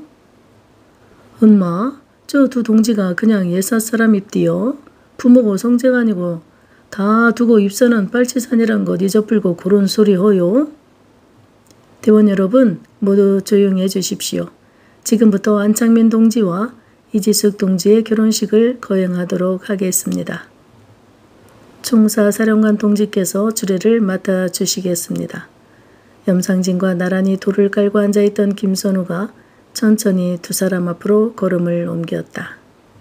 엄마 저 두 동지가 그냥 예사 사람입디요. 부모고 성재가 아니고 다 두고 입사는 빨치산이란 것 잊어불고 그런 소리 허요. 대원 여러분 모두 조용히 해주십시오. 지금부터 안창민 동지와 이지숙 동지의 결혼식을 거행하도록 하겠습니다. 총사 사령관 동지께서 주례를 맡아주시겠습니다. 염상진과 나란히 돌을 깔고 앉아있던 김선우가 천천히 두 사람 앞으로 걸음을 옮겼다.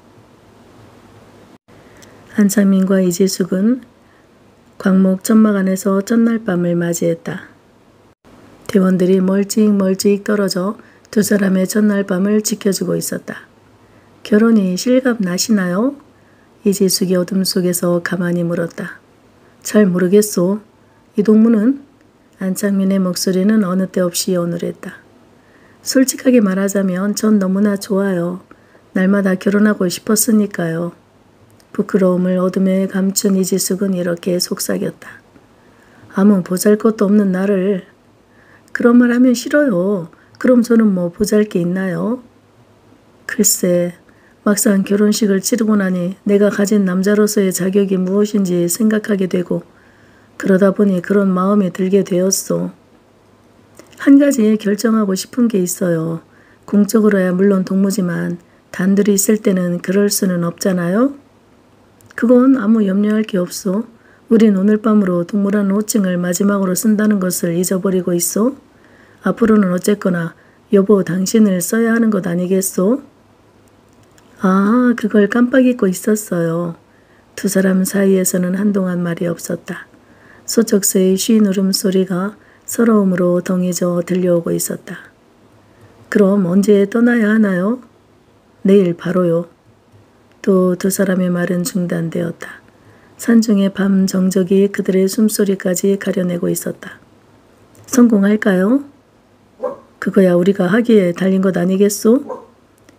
안창민과 이지숙은 광목 천막 안에서 첫날 밤을 맞이했다. 대원들이 멀찍 떨어져 두 사람의 첫날 밤을 지켜주고 있었다. 결혼이 실감 나시나요? 이지숙이 어둠 속에서 가만히 물었다. 잘 모르겠소. 이 동무는? 안창민의 목소리는 어느 때 없이 어눌했다. 솔직하게 말하자면 전 너무나 좋아요. 날마다 결혼하고 싶었으니까요. 부끄러움을 어둠에 감춘 이지숙은 이렇게 속삭였다. 아무 보잘것도 없는 나를. 그런 말 하면 싫어요. 그럼 저는 뭐 보잘 게 있나요? 글쎄 막상 결혼식을 치르고 나니 내가 가진 남자로서의 자격이 무엇인지 생각하게 되고 그러다 보니 그런 마음이 들게 되었소. 한 가지 결정하고 싶은 게 있어요. 공적으로야 물론 동무지만 단둘이 있을 때는 그럴 수는 없잖아요. 그건 아무 염려할 게 없소. 우린 오늘 밤으로 동무라는 호칭을 마지막으로 쓴다는 것을 잊어버리고 있소. 앞으로는 어쨌거나 여보 당신을 써야 하는 것 아니겠소? 아, 그걸 깜빡 잊고 있었어요. 두 사람 사이에서는 한동안 말이 없었다. 소쩍새의 쉰 울음소리가 서러움으로 덩이져 들려오고 있었다. 그럼 언제 떠나야 하나요? 내일 바로요. 또 두 사람의 말은 중단되었다. 산중의 밤 정적이 그들의 숨소리까지 가려내고 있었다. 성공할까요? 그거야 우리가 하기에 달린 것 아니겠소?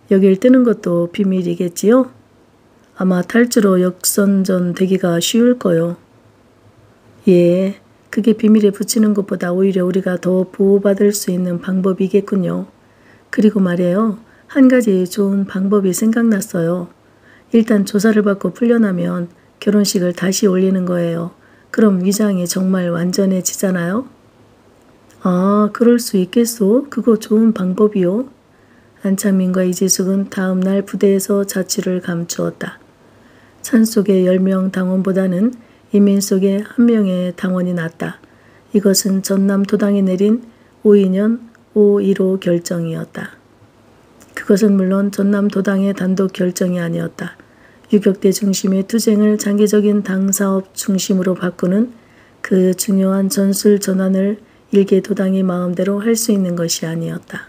여길 뜨는 것도 비밀이겠지요? 아마 탈주로 역선전 되기가 쉬울 거요. 예, 그게 비밀에 붙이는 것보다 오히려 우리가 더 보호받을 수 있는 방법이겠군요. 그리고 말이에요. 한 가지 좋은 방법이 생각났어요. 일단 조사를 받고 풀려나면 결혼식을 다시 올리는 거예요. 그럼 위장이 정말 완전해지잖아요. 아, 그럴 수 있겠소? 그거 좋은 방법이요. 안창민과 이지숙은 다음 날 부대에서 자취를 감추었다. 산속의 10명 당원보다는 이민 속의 1명의 당원이 낫다. 이것은 전남 도당이 내린 5.2년 5.15 결정이었다. 그것은 물론 전남 도당의 단독 결정이 아니었다. 유격대 중심의 투쟁을 장기적인 당사업 중심으로 바꾸는 그 중요한 전술 전환을 일개 도당이 마음대로 할 수 있는 것이 아니었다.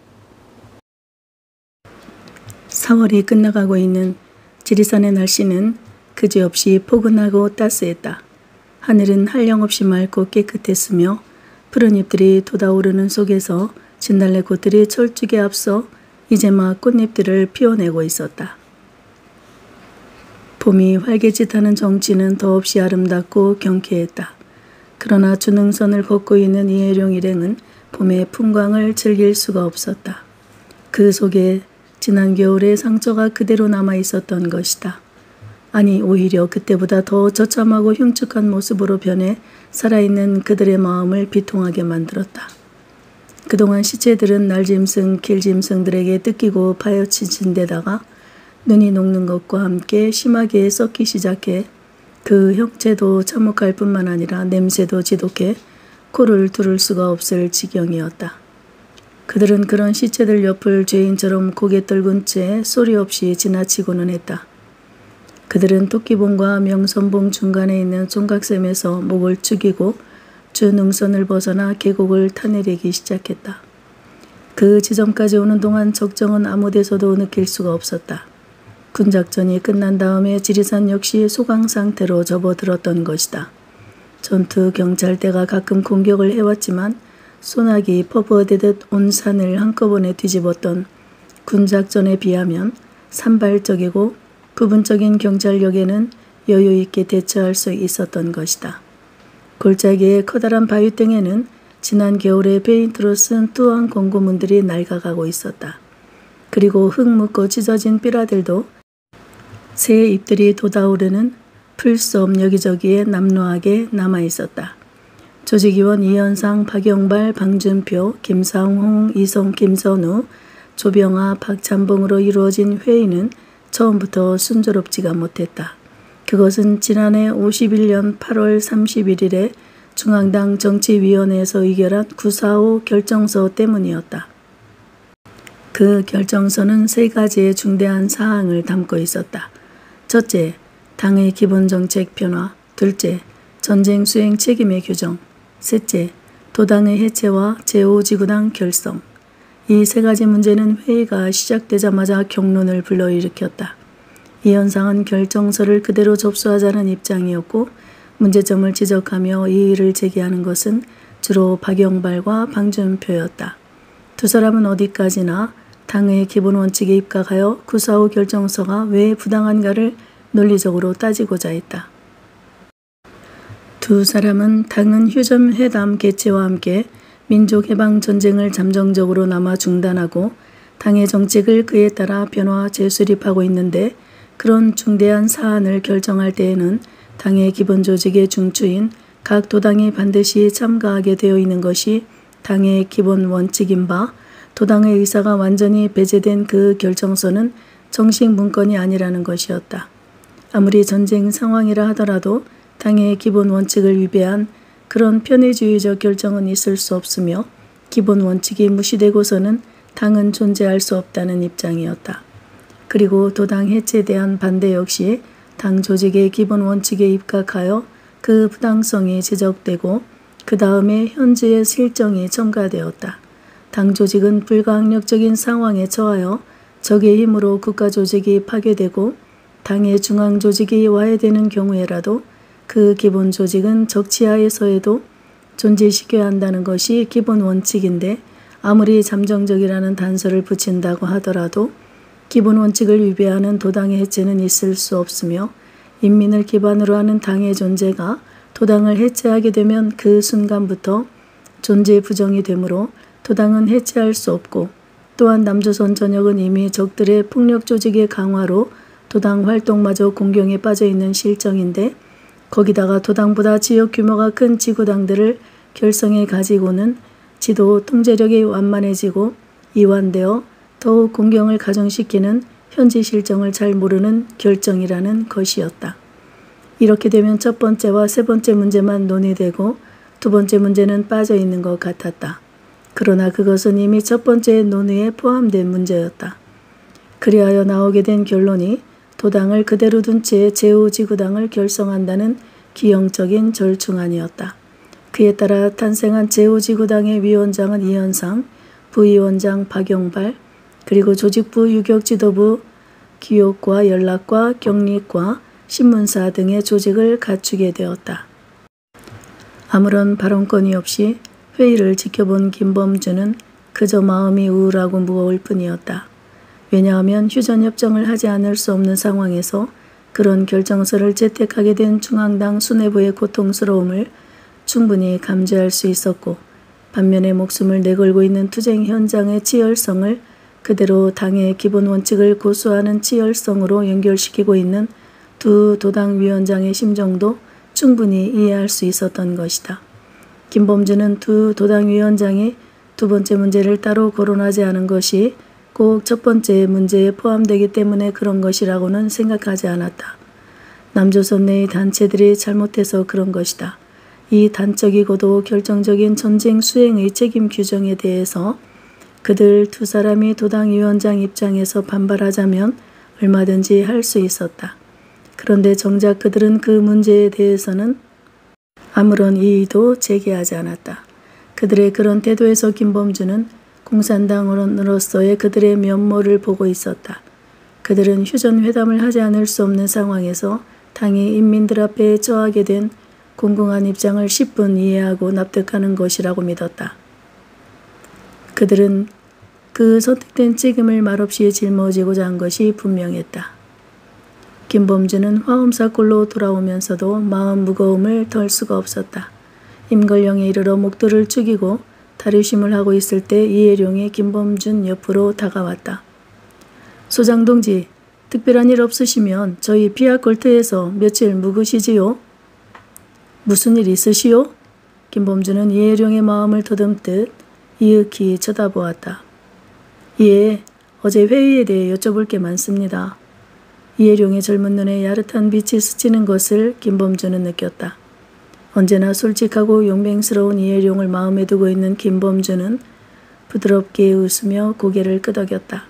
4월이 끝나가고 있는 지리산의 날씨는 그지없이 포근하고 따스했다. 하늘은 한량없이 맑고 깨끗했으며 푸른 잎들이 돋아오르는 속에서 진달래 꽃들이 철쭉에 앞서 이제 막 꽃잎들을 피워내고 있었다. 봄이 활개짓하는 정취는 더없이 아름답고 경쾌했다. 그러나 주능선을 걷고 있는 이혜룡 일행은 봄의 풍광을 즐길 수가 없었다. 그 속에 지난 겨울의 상처가 그대로 남아 있었던 것이다. 아니 오히려 그때보다 더 처참하고 흉측한 모습으로 변해 살아있는 그들의 마음을 비통하게 만들었다. 그동안 시체들은 날짐승, 길짐승들에게 뜯기고 파헤쳐진 데다가 눈이 녹는 것과 함께 심하게 썩기 시작해 그 형체도 참혹할 뿐만 아니라 냄새도 지독해 코를 두를 수가 없을 지경이었다. 그들은 그런 시체들 옆을 죄인처럼 고개 떨군 채 소리 없이 지나치고는 했다. 그들은 토끼봉과 명선봉 중간에 있는 총각샘에서 목을 죽이고 주능선을 벗어나 계곡을 타내리기 시작했다. 그 지점까지 오는 동안 적정은 아무 데서도 느낄 수가 없었다. 군작전이 끝난 다음에 지리산 역시 소강 상태로 접어들었던 것이다. 전투 경찰대가 가끔 공격을 해왔지만 소나기 퍼부어대듯 온 산을 한꺼번에 뒤집었던 군작전에 비하면 산발적이고 부분적인 경찰력에는 여유있게 대처할 수 있었던 것이다. 골짜기의 커다란 바위등에는 지난 겨울에 페인트로 쓴 뚜한 공고문들이 낡아가고 있었다. 그리고 흙 묻고 찢어진 삐라들도 새 잎들이 돋아오르는 풀섬 여기저기에 남루하게 남아있었다. 조직위원 이현상, 박영발, 방준표, 김상홍, 이성, 김선우, 조병아, 박찬봉으로 이루어진 회의는 처음부터 순조롭지가 못했다. 그것은 지난해 51년 8월 31일에 중앙당 정치위원회에서 의결한 945 결정서 때문이었다. 그 결정서는 3가지의 중대한 사항을 담고 있었다. 첫째, 당의 기본정책 변화. 둘째, 전쟁 수행 책임의 규정. 셋째, 도당의 해체와 제5지구당 결성. 이 3가지 문제는 회의가 시작되자마자 격론을 불러일으켰다. 이 현상은 결정서를 그대로 접수하자는 입장이었고 문제점을 지적하며 이의를 제기하는 것은 주로 박영발과 방준표였다. 두 사람은 어디까지나 당의 기본 원칙에 입각하여 945 결정서가 왜 부당한가를 논리적으로 따지고자 했다. 두 사람은 당은 휴전회담 개최와 함께 민족해방전쟁을 잠정적으로 남아 중단하고 당의 정책을 그에 따라 변화 재수립하고 있는데 그런 중대한 사안을 결정할 때에는 당의 기본조직의 중추인 각 도당이 반드시 참가하게 되어 있는 것이 당의 기본 원칙인 바 도당의 의사가 완전히 배제된 그 결정서는 정식 문건이 아니라는 것이었다. 아무리 전쟁 상황이라 하더라도 당의 기본 원칙을 위배한 그런 편의주의적 결정은 있을 수 없으며 기본 원칙이 무시되고서는 당은 존재할 수 없다는 입장이었다. 그리고 도당 해체에 대한 반대 역시 당 조직의 기본 원칙에 입각하여 그 부당성이 지적되고 그 다음에 현재의 실정이 첨가되었다. 당 조직은 불가항력적인 상황에 처하여 적의 힘으로 국가조직이 파괴되고 당의 중앙조직이 와해되는 경우에라도 그 기본 조직은 적치하에서에도 존재시켜야 한다는 것이 기본 원칙인데 아무리 잠정적이라는 단서를 붙인다고 하더라도 기본 원칙을 위배하는 도당의 해체는 있을 수 없으며 인민을 기반으로 하는 당의 존재가 도당을 해체하게 되면 그 순간부터 존재 부정이 되므로 도당은 해체할 수 없고, 또한 남조선 전역은 이미 적들의 폭력 조직의 강화로 도당 활동마저 공경에 빠져 있는 실정인데, 거기다가 도당보다 지역 규모가 큰 지구당들을 결성해 가지고는 지도 통제력이 완만해지고 이완되어 더욱 공경을 가중시키는 현지 실정을 잘 모르는 결정이라는 것이었다. 이렇게 되면 첫 번째와 세 번째 문제만 논의되고 두 번째 문제는 빠져 있는 것 같았다. 그러나 그것은 이미 첫 번째 논의에 포함된 문제였다. 그리하여 나오게 된 결론이 도당을 그대로 둔 채 제5지구당을 결성한다는 기형적인 절충안이었다. 그에 따라 탄생한 제5지구당의 위원장은 이현상, 부위원장 박용발, 그리고 조직부 유격지도부 기획과 연락과 격리과 신문사 등의 조직을 갖추게 되었다. 아무런 발언권이 없이 회의를 지켜본 김범준은 그저 마음이 우울하고 무거울 뿐이었다. 왜냐하면 휴전협정을 하지 않을 수 없는 상황에서 그런 결정서를 채택하게 된 중앙당 수뇌부의 고통스러움을 충분히 감지할 수 있었고, 반면에 목숨을 내걸고 있는 투쟁 현장의 치열성을 그대로 당의 기본 원칙을 고수하는 치열성으로 연결시키고 있는 두 도당 위원장의 심정도 충분히 이해할 수 있었던 것이다. 김범준은 두 도당 위원장이 두 번째 문제를 따로 거론하지 않은 것이 꼭 첫 번째 문제에 포함되기 때문에 그런 것이라고는 생각하지 않았다. 남조선 내의 단체들이 잘못해서 그런 것이다. 이 단적이고도 결정적인 전쟁 수행의 책임 규정에 대해서 그들 두 사람이 도당 위원장 입장에서 반발하자면 얼마든지 할 수 있었다. 그런데 정작 그들은 그 문제에 대해서는 아무런 이의도 제기하지 않았다. 그들의 그런 태도에서 김범준은 공산당으로서의 그들의 면모를 보고 있었다. 그들은 휴전회담을 하지 않을 수 없는 상황에서 당이 인민들 앞에 처하게 된 공공한 입장을 10분 이해하고 납득하는 것이라고 믿었다. 그들은 그 선택된 책임을 말없이 짊어지고자 한 것이 분명했다. 김범준은 화엄사골로 돌아오면서도 마음 무거움을 덜 수가 없었다. 임걸령에 이르러 목도를 죽이고 다리쉼을 하고 있을 때 이해룡이 김범준 옆으로 다가왔다. 소장동지, 특별한 일 없으시면 저희 피아골트에서 며칠 묵으시지요? 무슨 일 있으시오? 김범준은 이해룡의 마음을 더듬듯 이윽히 쳐다보았다. 예, 어제 회의에 대해 여쭤볼 게 많습니다. 이해룡의 젊은 눈에 야릇한 빛이 스치는 것을 김범준은 느꼈다. 언제나 솔직하고 용맹스러운 이해룡을 마음에 두고 있는 김범준은 부드럽게 웃으며 고개를 끄덕였다.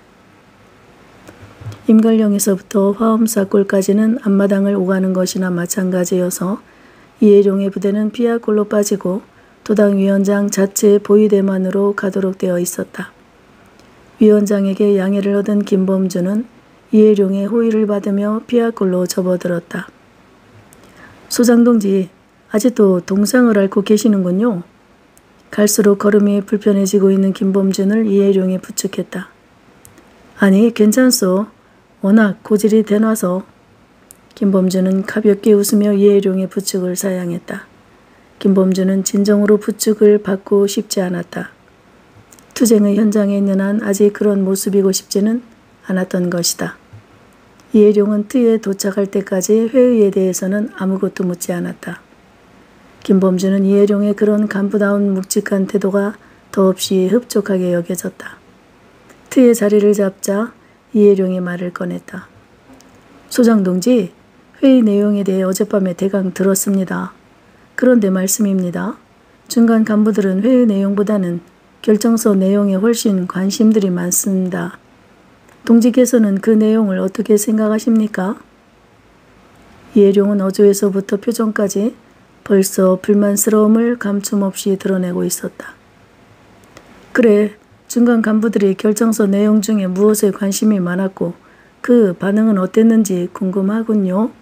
임갈령에서부터 화엄사골까지는 앞마당을 오가는 것이나 마찬가지여서 이해룡의 부대는 피아골로 빠지고 도당 위원장 자체의 보위대만으로 가도록 되어 있었다. 위원장에게 양해를 얻은 김범준은 이해룡의 호의를 받으며 피아골로 접어들었다. 소장동지, 아직도 동상을 앓고 계시는군요. 갈수록 걸음이 불편해지고 있는 김범준을 이해룡이 부축했다. 아니, 괜찮소. 워낙 고질이 되놔서. 김범준은 가볍게 웃으며 이해룡의 부축을 사양했다. 김범준은 진정으로 부축을 받고 싶지 않았다. 투쟁의 현장에 있는 한 아직 그런 모습이고 싶지는 않았던 것이다. 이해룡은 트에 도착할 때까지 회의에 대해서는 아무것도 묻지 않았다. 김범준은 이해룡의 그런 간부다운 묵직한 태도가 더없이 흡족하게 여겨졌다. 트의 자리를 잡자 이해룡이 말을 꺼냈다. 소장동지, 회의 내용에 대해 어젯밤에 대강 들었습니다. 그런데 말씀입니다. 중간 간부들은 회의 내용보다는 결정서 내용에 훨씬 관심들이 많습니다. 동지께서는 그 내용을 어떻게 생각하십니까? 이해룡은 어조에서부터 표정까지 벌써 불만스러움을 감춤없이 드러내고 있었다. 그래, 중간 간부들이 결정서 내용 중에 무엇에 관심이 많았고 그 반응은 어땠는지 궁금하군요.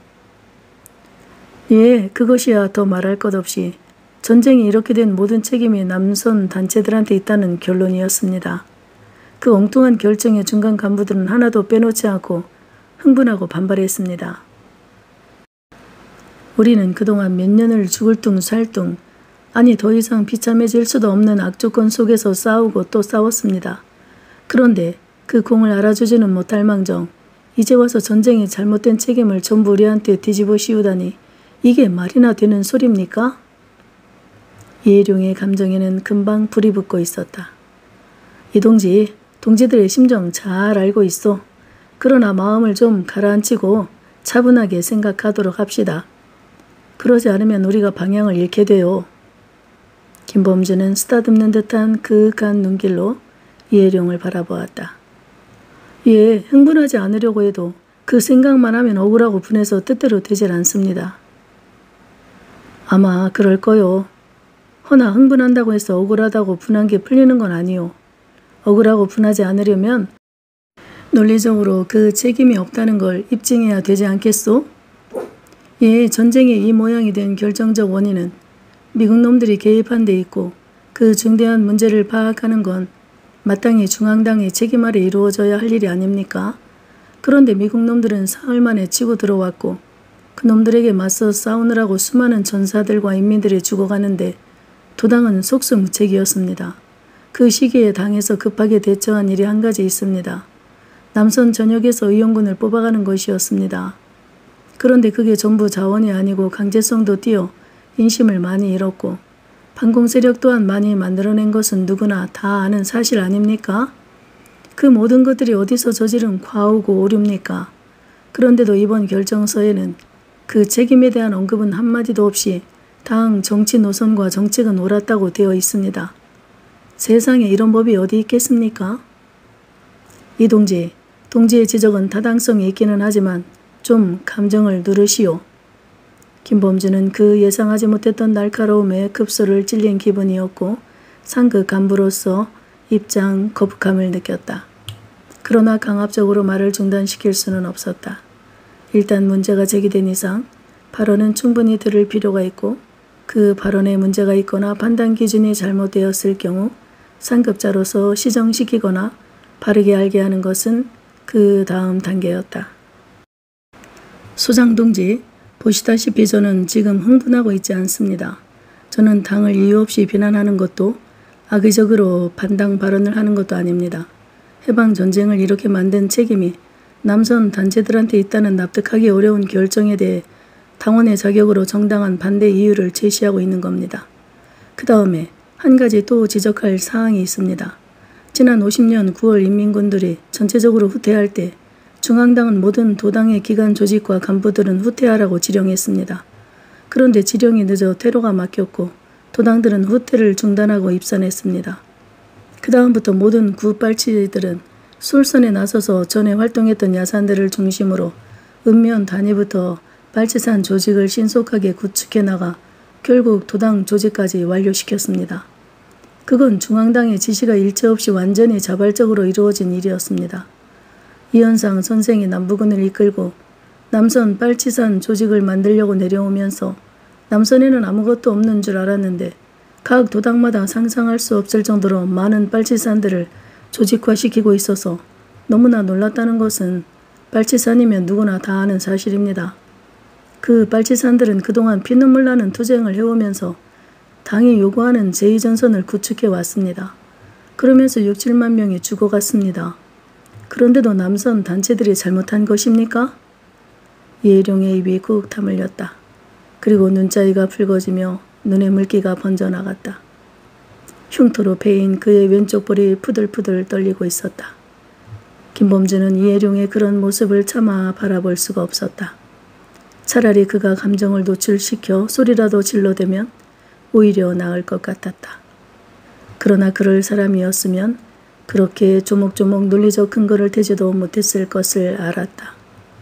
예, 그것이야 더 말할 것 없이 전쟁이 이렇게 된 모든 책임이 남선 단체들한테 있다는 결론이었습니다. 그 엉뚱한 결정에 중간 간부들은 하나도 빼놓지 않고 흥분하고 반발했습니다. 우리는 그동안 몇 년을 죽을 둥 살 둥, 아니 더 이상 비참해질 수도 없는 악조건 속에서 싸우고 또 싸웠습니다. 그런데 그 공을 알아주지는 못할 망정 이제 와서 전쟁의 잘못된 책임을 전부 우리한테 뒤집어 씌우다니 이게 말이나 되는 소리입니까? 이해룡의 감정에는 금방 불이 붙고 있었다. 이 동지들의 심정 잘 알고 있어. 그러나 마음을 좀 가라앉히고 차분하게 생각하도록 합시다. 그러지 않으면 우리가 방향을 잃게 돼요. 김범준은 쓰다듬는 듯한 그윽한 눈길로 이해룡을 바라보았다. 예, 흥분하지 않으려고 해도 그 생각만 하면 억울하고 분해서 뜻대로 되질 않습니다. 아마 그럴 거요. 허나 흥분한다고 해서 억울하다고 분한 게 풀리는 건 아니요. 억울하고 분하지 않으려면 논리적으로 그 책임이 없다는 걸 입증해야 되지 않겠소? 예, 전쟁의 이 모양이 된 결정적 원인은 미국 놈들이 개입한 데 있고 그 중대한 문제를 파악하는 건 마땅히 중앙당의 책임 아래 이루어져야 할 일이 아닙니까? 그런데 미국 놈들은 사흘 만에 치고 들어왔고 그 놈들에게 맞서 싸우느라고 수많은 전사들과 인민들이 죽어가는데 도당은 속수무책이었습니다. 그 시기에 당에서 급하게 대처한 일이 한 가지 있습니다. 남선 전역에서 의용군을 뽑아가는 것이었습니다. 그런데 그게 전부 자원이 아니고 강제성도 띄어 인심을 많이 잃었고 반공 세력 또한 많이 만들어낸 것은 누구나 다 아는 사실 아닙니까? 그 모든 것들이 어디서 저지른 과오고 오류입니까? 그런데도 이번 결정서에는 그 책임에 대한 언급은 한마디도 없이 당 정치 노선과 정책은 옳았다고 되어 있습니다. 세상에 이런 법이 어디 있겠습니까? 이 동지의 지적은 타당성이 있기는 하지만 좀 감정을 누르시오. 김범준은 그 예상하지 못했던 날카로움에 급소를 찔린 기분이었고 상급 간부로서 입장 거북함을 느꼈다. 그러나 강압적으로 말을 중단시킬 수는 없었다. 일단 문제가 제기된 이상 발언은 충분히 들을 필요가 있고 그 발언에 문제가 있거나 판단 기준이 잘못되었을 경우 상급자로서 시정시키거나 바르게 알게 하는 것은 그 다음 단계였다. 소장 동지, 보시다시피 저는 지금 흥분하고 있지 않습니다. 저는 당을 이유 없이 비난하는 것도 악의적으로 반당 발언을 하는 것도 아닙니다. 해방전쟁을 이렇게 만든 책임이 남선 단체들한테 있다는 납득하기 어려운 결정에 대해 당원의 자격으로 정당한 반대 이유를 제시하고 있는 겁니다. 그 다음에 한 가지 또 지적할 사항이 있습니다. 지난 50년 9월 인민군들이 전체적으로 후퇴할 때 중앙당은 모든 도당의 기관 조직과 간부들은 후퇴하라고 지령했습니다. 그런데 지령이 늦어 퇴로가 막혔고 도당들은 후퇴를 중단하고 입선했습니다. 그 다음부터 모든 구빨치들은 술선에 나서서 전에 활동했던 야산들을 중심으로 읍면 단위부터 빨치산 조직을 신속하게 구축해 나가 결국 도당 조직까지 완료시켰습니다. 그건 중앙당의 지시가 일체 없이 완전히 자발적으로 이루어진 일이었습니다. 이현상 선생이 남부군을 이끌고 남선 빨치산 조직을 만들려고 내려오면서 남선에는 아무것도 없는 줄 알았는데 각 도당마다 상상할 수 없을 정도로 많은 빨치산들을 조직화시키고 있어서 너무나 놀랐다는 것은 빨치산이면 누구나 다 아는 사실입니다. 그 빨치산들은 그동안 피눈물 나는 투쟁을 해오면서 당이 요구하는 제2전선을 구축해 왔습니다. 그러면서 6, 7만 명이 죽어갔습니다. 그런데도 남선 단체들이 잘못한 것입니까? 이해룡의 입이 꾹 다물렸다. 그리고 눈자위가 붉어지며 눈에 물기가 번져나갔다. 흉터로 패인 그의 왼쪽 볼이 푸들푸들 떨리고 있었다. 김범준은 이해룡의 그런 모습을 차마 바라볼 수가 없었다. 차라리 그가 감정을 노출시켜 소리라도 질러대면 오히려 나을 것 같았다. 그러나 그럴 사람이었으면 그렇게 조목조목 논리적 근거를 대지도 못했을 것을 알았다.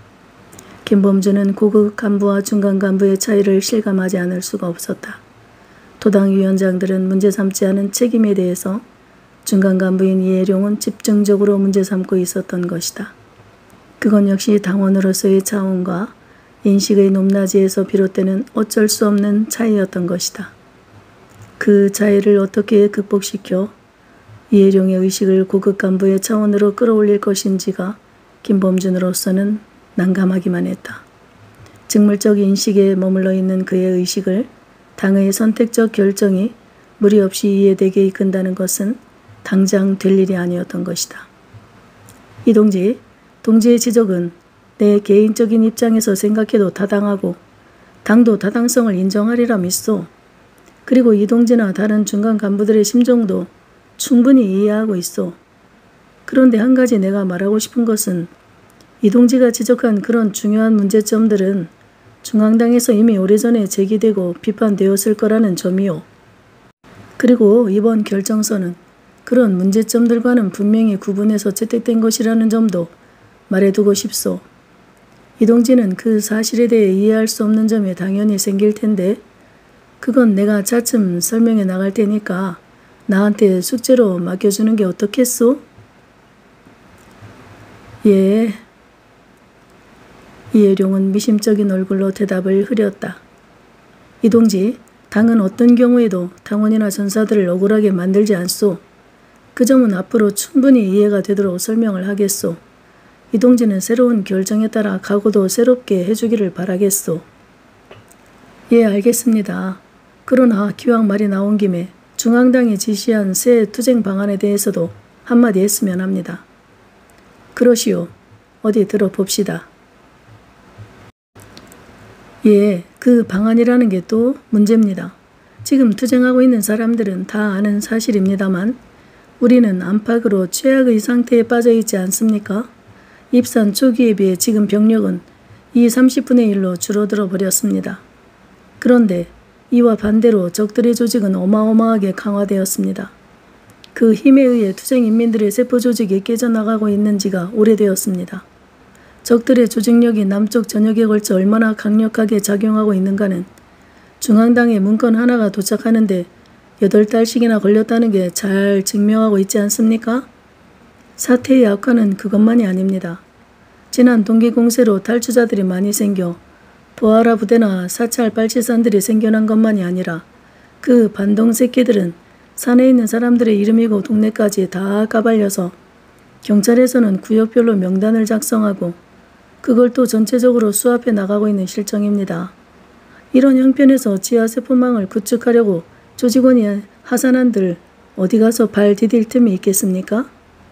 김범준은 고급 간부와 중간 간부의 차이를 실감하지 않을 수가 없었다. 도당 위원장들은 문제 삼지 않은 책임에 대해서 중간 간부인 이해룡은 집중적으로 문제 삼고 있었던 것이다. 그건 역시 당원으로서의 자원과 인식의 높낮이에서 비롯되는 어쩔 수 없는 차이였던 것이다. 그 차이를 어떻게 극복시켜 이혜룡의 의식을 고급 간부의 차원으로 끌어올릴 것인지가 김범준으로서는 난감하기만 했다. 직물적 인식에 머물러 있는 그의 의식을 당의 선택적 결정이 무리 없이 이해되게 이끈다는 것은 당장 될 일이 아니었던 것이다. 이동지, 동지의 지적은 내 개인적인 입장에서 생각해도 타당하고 당도 타당성을 인정하리라 믿소. 그리고 이동지나 다른 중간 간부들의 심정도 충분히 이해하고 있소. 그런데 한 가지 내가 말하고 싶은 것은 이동지가 지적한 그런 중요한 문제점들은 중앙당에서 이미 오래전에 제기되고 비판되었을 거라는 점이요. 그리고 이번 결정서는 그런 문제점들과는 분명히 구분해서 채택된 것이라는 점도 말해두고 싶소. 이동지는 그 사실에 대해 이해할 수 없는 점이 당연히 생길 텐데 그건 내가 차츰 설명해 나갈 테니까 나한테 숙제로 맡겨주는 게 어떻겠소? 예. 이혜룡은 미심쩍은 얼굴로 대답을 흐렸다. 이동지, 당은 어떤 경우에도 당원이나 전사들을 억울하게 만들지 않소. 그 점은 앞으로 충분히 이해가 되도록 설명을 하겠소. 이동지는 새로운 결정에 따라 각오도 새롭게 해주기를 바라겠소. 예, 알겠습니다. 그러나 기왕 말이 나온 김에 중앙당이 지시한 새 투쟁 방안에 대해서도 한마디 했으면 합니다. 그러시오. 어디 들어봅시다. 예, 그 방안이라는 게 또 문제입니다. 지금 투쟁하고 있는 사람들은 다 아는 사실입니다만 우리는 안팎으로 최악의 상태에 빠져 있지 않습니까? 입산 초기에 비해 지금 병력은 30분의 1로 줄어들어 버렸습니다. 그런데 이와 반대로 적들의 조직은 어마어마하게 강화되었습니다. 그 힘에 의해 투쟁인민들의 세포 조직이 깨져나가고 있는 지가 오래되었습니다. 적들의 조직력이 남쪽 전역에 걸쳐 얼마나 강력하게 작용하고 있는가는 중앙당의 문건 하나가 도착하는데 8달씩이나 걸렸다는 게 잘 증명하고 있지 않습니까? 사태의 악화는 그것만이 아닙니다. 지난 동기공세로 탈주자들이 많이 생겨 보아라 부대나 사찰 빨치산들이 생겨난 것만이 아니라 그 반동 새끼들은 산에 있는 사람들의 이름이고 동네까지 다 까발려서 경찰에서는 구역별로 명단을 작성하고 그걸 또 전체적으로 수합해 나가고 있는 실정입니다. 이런 형편에서 지하세포망을 구축하려고 조직원이 하산한들 어디 가서 발 디딜 틈이 있겠습니까?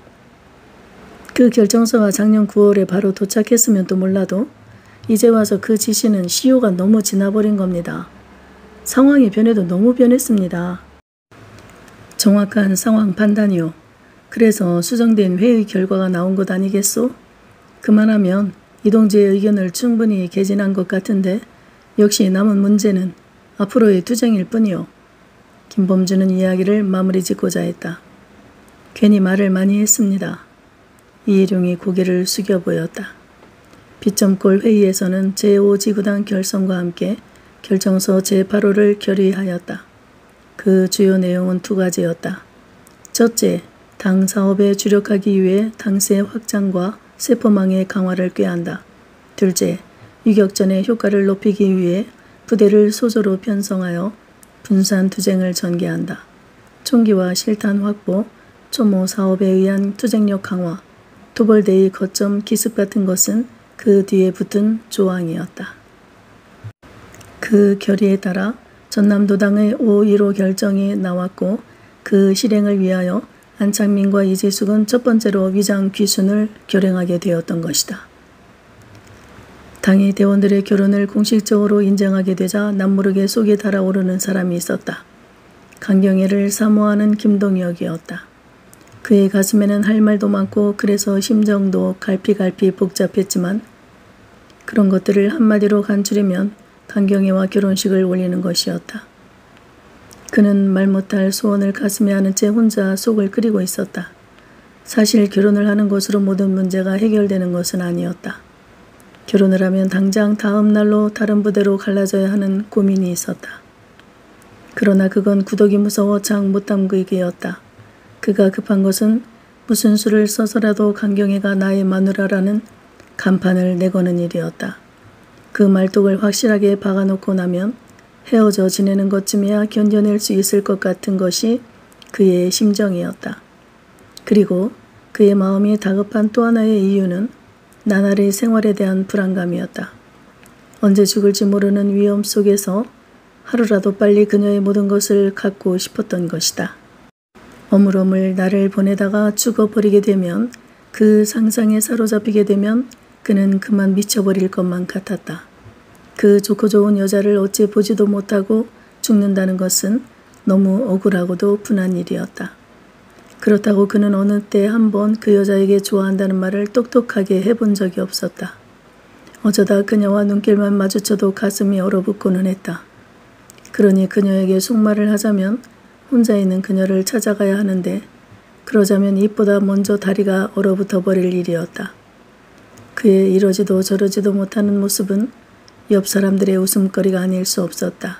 그 결정서가 작년 9월에 바로 도착했으면 또 몰라도 이제 와서 그 지시는 시효가 너무 지나버린 겁니다. 상황이 변해도 너무 변했습니다. 정확한 상황 판단이요. 그래서 수정된 회의 결과가 나온 것 아니겠소? 그만하면 이동지의 의견을 충분히 개진한 것 같은데 역시 남은 문제는 앞으로의 투쟁일 뿐이요. 김범준은 이야기를 마무리 짓고자 했다. 괜히 말을 많이 했습니다. 이혜룡이 고개를 숙여 보였다. 비점골 회의에서는 제5지구당 결성과 함께 결정서 제8호를 결의하였다. 그 주요 내용은 2가지였다. 첫째, 당 사업에 주력하기 위해 당세 확장과 세포망의 강화를 꾀한다. 둘째, 유격전의 효과를 높이기 위해 부대를 소조로 편성하여 분산 투쟁을 전개한다. 총기와 실탄 확보, 초모 사업에 의한 투쟁력 강화, 토벌대의 거점 기습 같은 것은 그 뒤에 붙은 조항이었다. 그 결의에 따라 전남도당의 5.15 결정이 나왔고 그 실행을 위하여 안창민과 이재숙은 첫 번째로 위장 귀순을 결행하게 되었던 것이다. 당의 대원들의 결혼을 공식적으로 인정하게 되자 남모르게 속에 달아오르는 사람이 있었다. 강경애를 사모하는 김동혁이었다. 그의 가슴에는 할 말도 많고 그래서 심정도 갈피갈피 복잡했지만 그런 것들을 한마디로 간추리면 강경애와 결혼식을 올리는 것이었다. 그는 말 못할 소원을 가슴에 안은 채 혼자 속을 끓이고 있었다. 사실 결혼을 하는 것으로 모든 문제가 해결되는 것은 아니었다. 결혼을 하면 당장 다음 날로 다른 부대로 갈라져야 하는 고민이 있었다. 그러나 그건 구더기 무서워 장 못 담그기였다. 그가 급한 것은 무슨 수를 써서라도 강경애가 나의 마누라라는 간판을 내거는 일이었다. 그 말뚝을 확실하게 박아놓고 나면 헤어져 지내는 것쯤이야 견뎌낼 수 있을 것 같은 것이 그의 심정이었다. 그리고 그의 마음이 다급한 또 하나의 이유는 나날의 생활에 대한 불안감이었다. 언제 죽을지 모르는 위험 속에서 하루라도 빨리 그녀의 모든 것을 갖고 싶었던 것이다. 어물어물 나를 보내다가 죽어버리게 되면, 그 상상에 사로잡히게 되면 그는 그만 미쳐버릴 것만 같았다. 그 좋고 좋은 여자를 어찌 보지도 못하고 죽는다는 것은 너무 억울하고도 분한 일이었다. 그렇다고 그는 어느 때 한 번 그 여자에게 좋아한다는 말을 똑똑하게 해본 적이 없었다. 어쩌다 그녀와 눈길만 마주쳐도 가슴이 얼어붙고는 했다. 그러니 그녀에게 속말을 하자면 혼자 있는 그녀를 찾아가야 하는데, 그러자면 입보다 먼저 다리가 얼어붙어 버릴 일이었다. 그의 이러지도 저러지도 못하는 모습은 옆 사람들의 웃음거리가 아닐 수 없었다.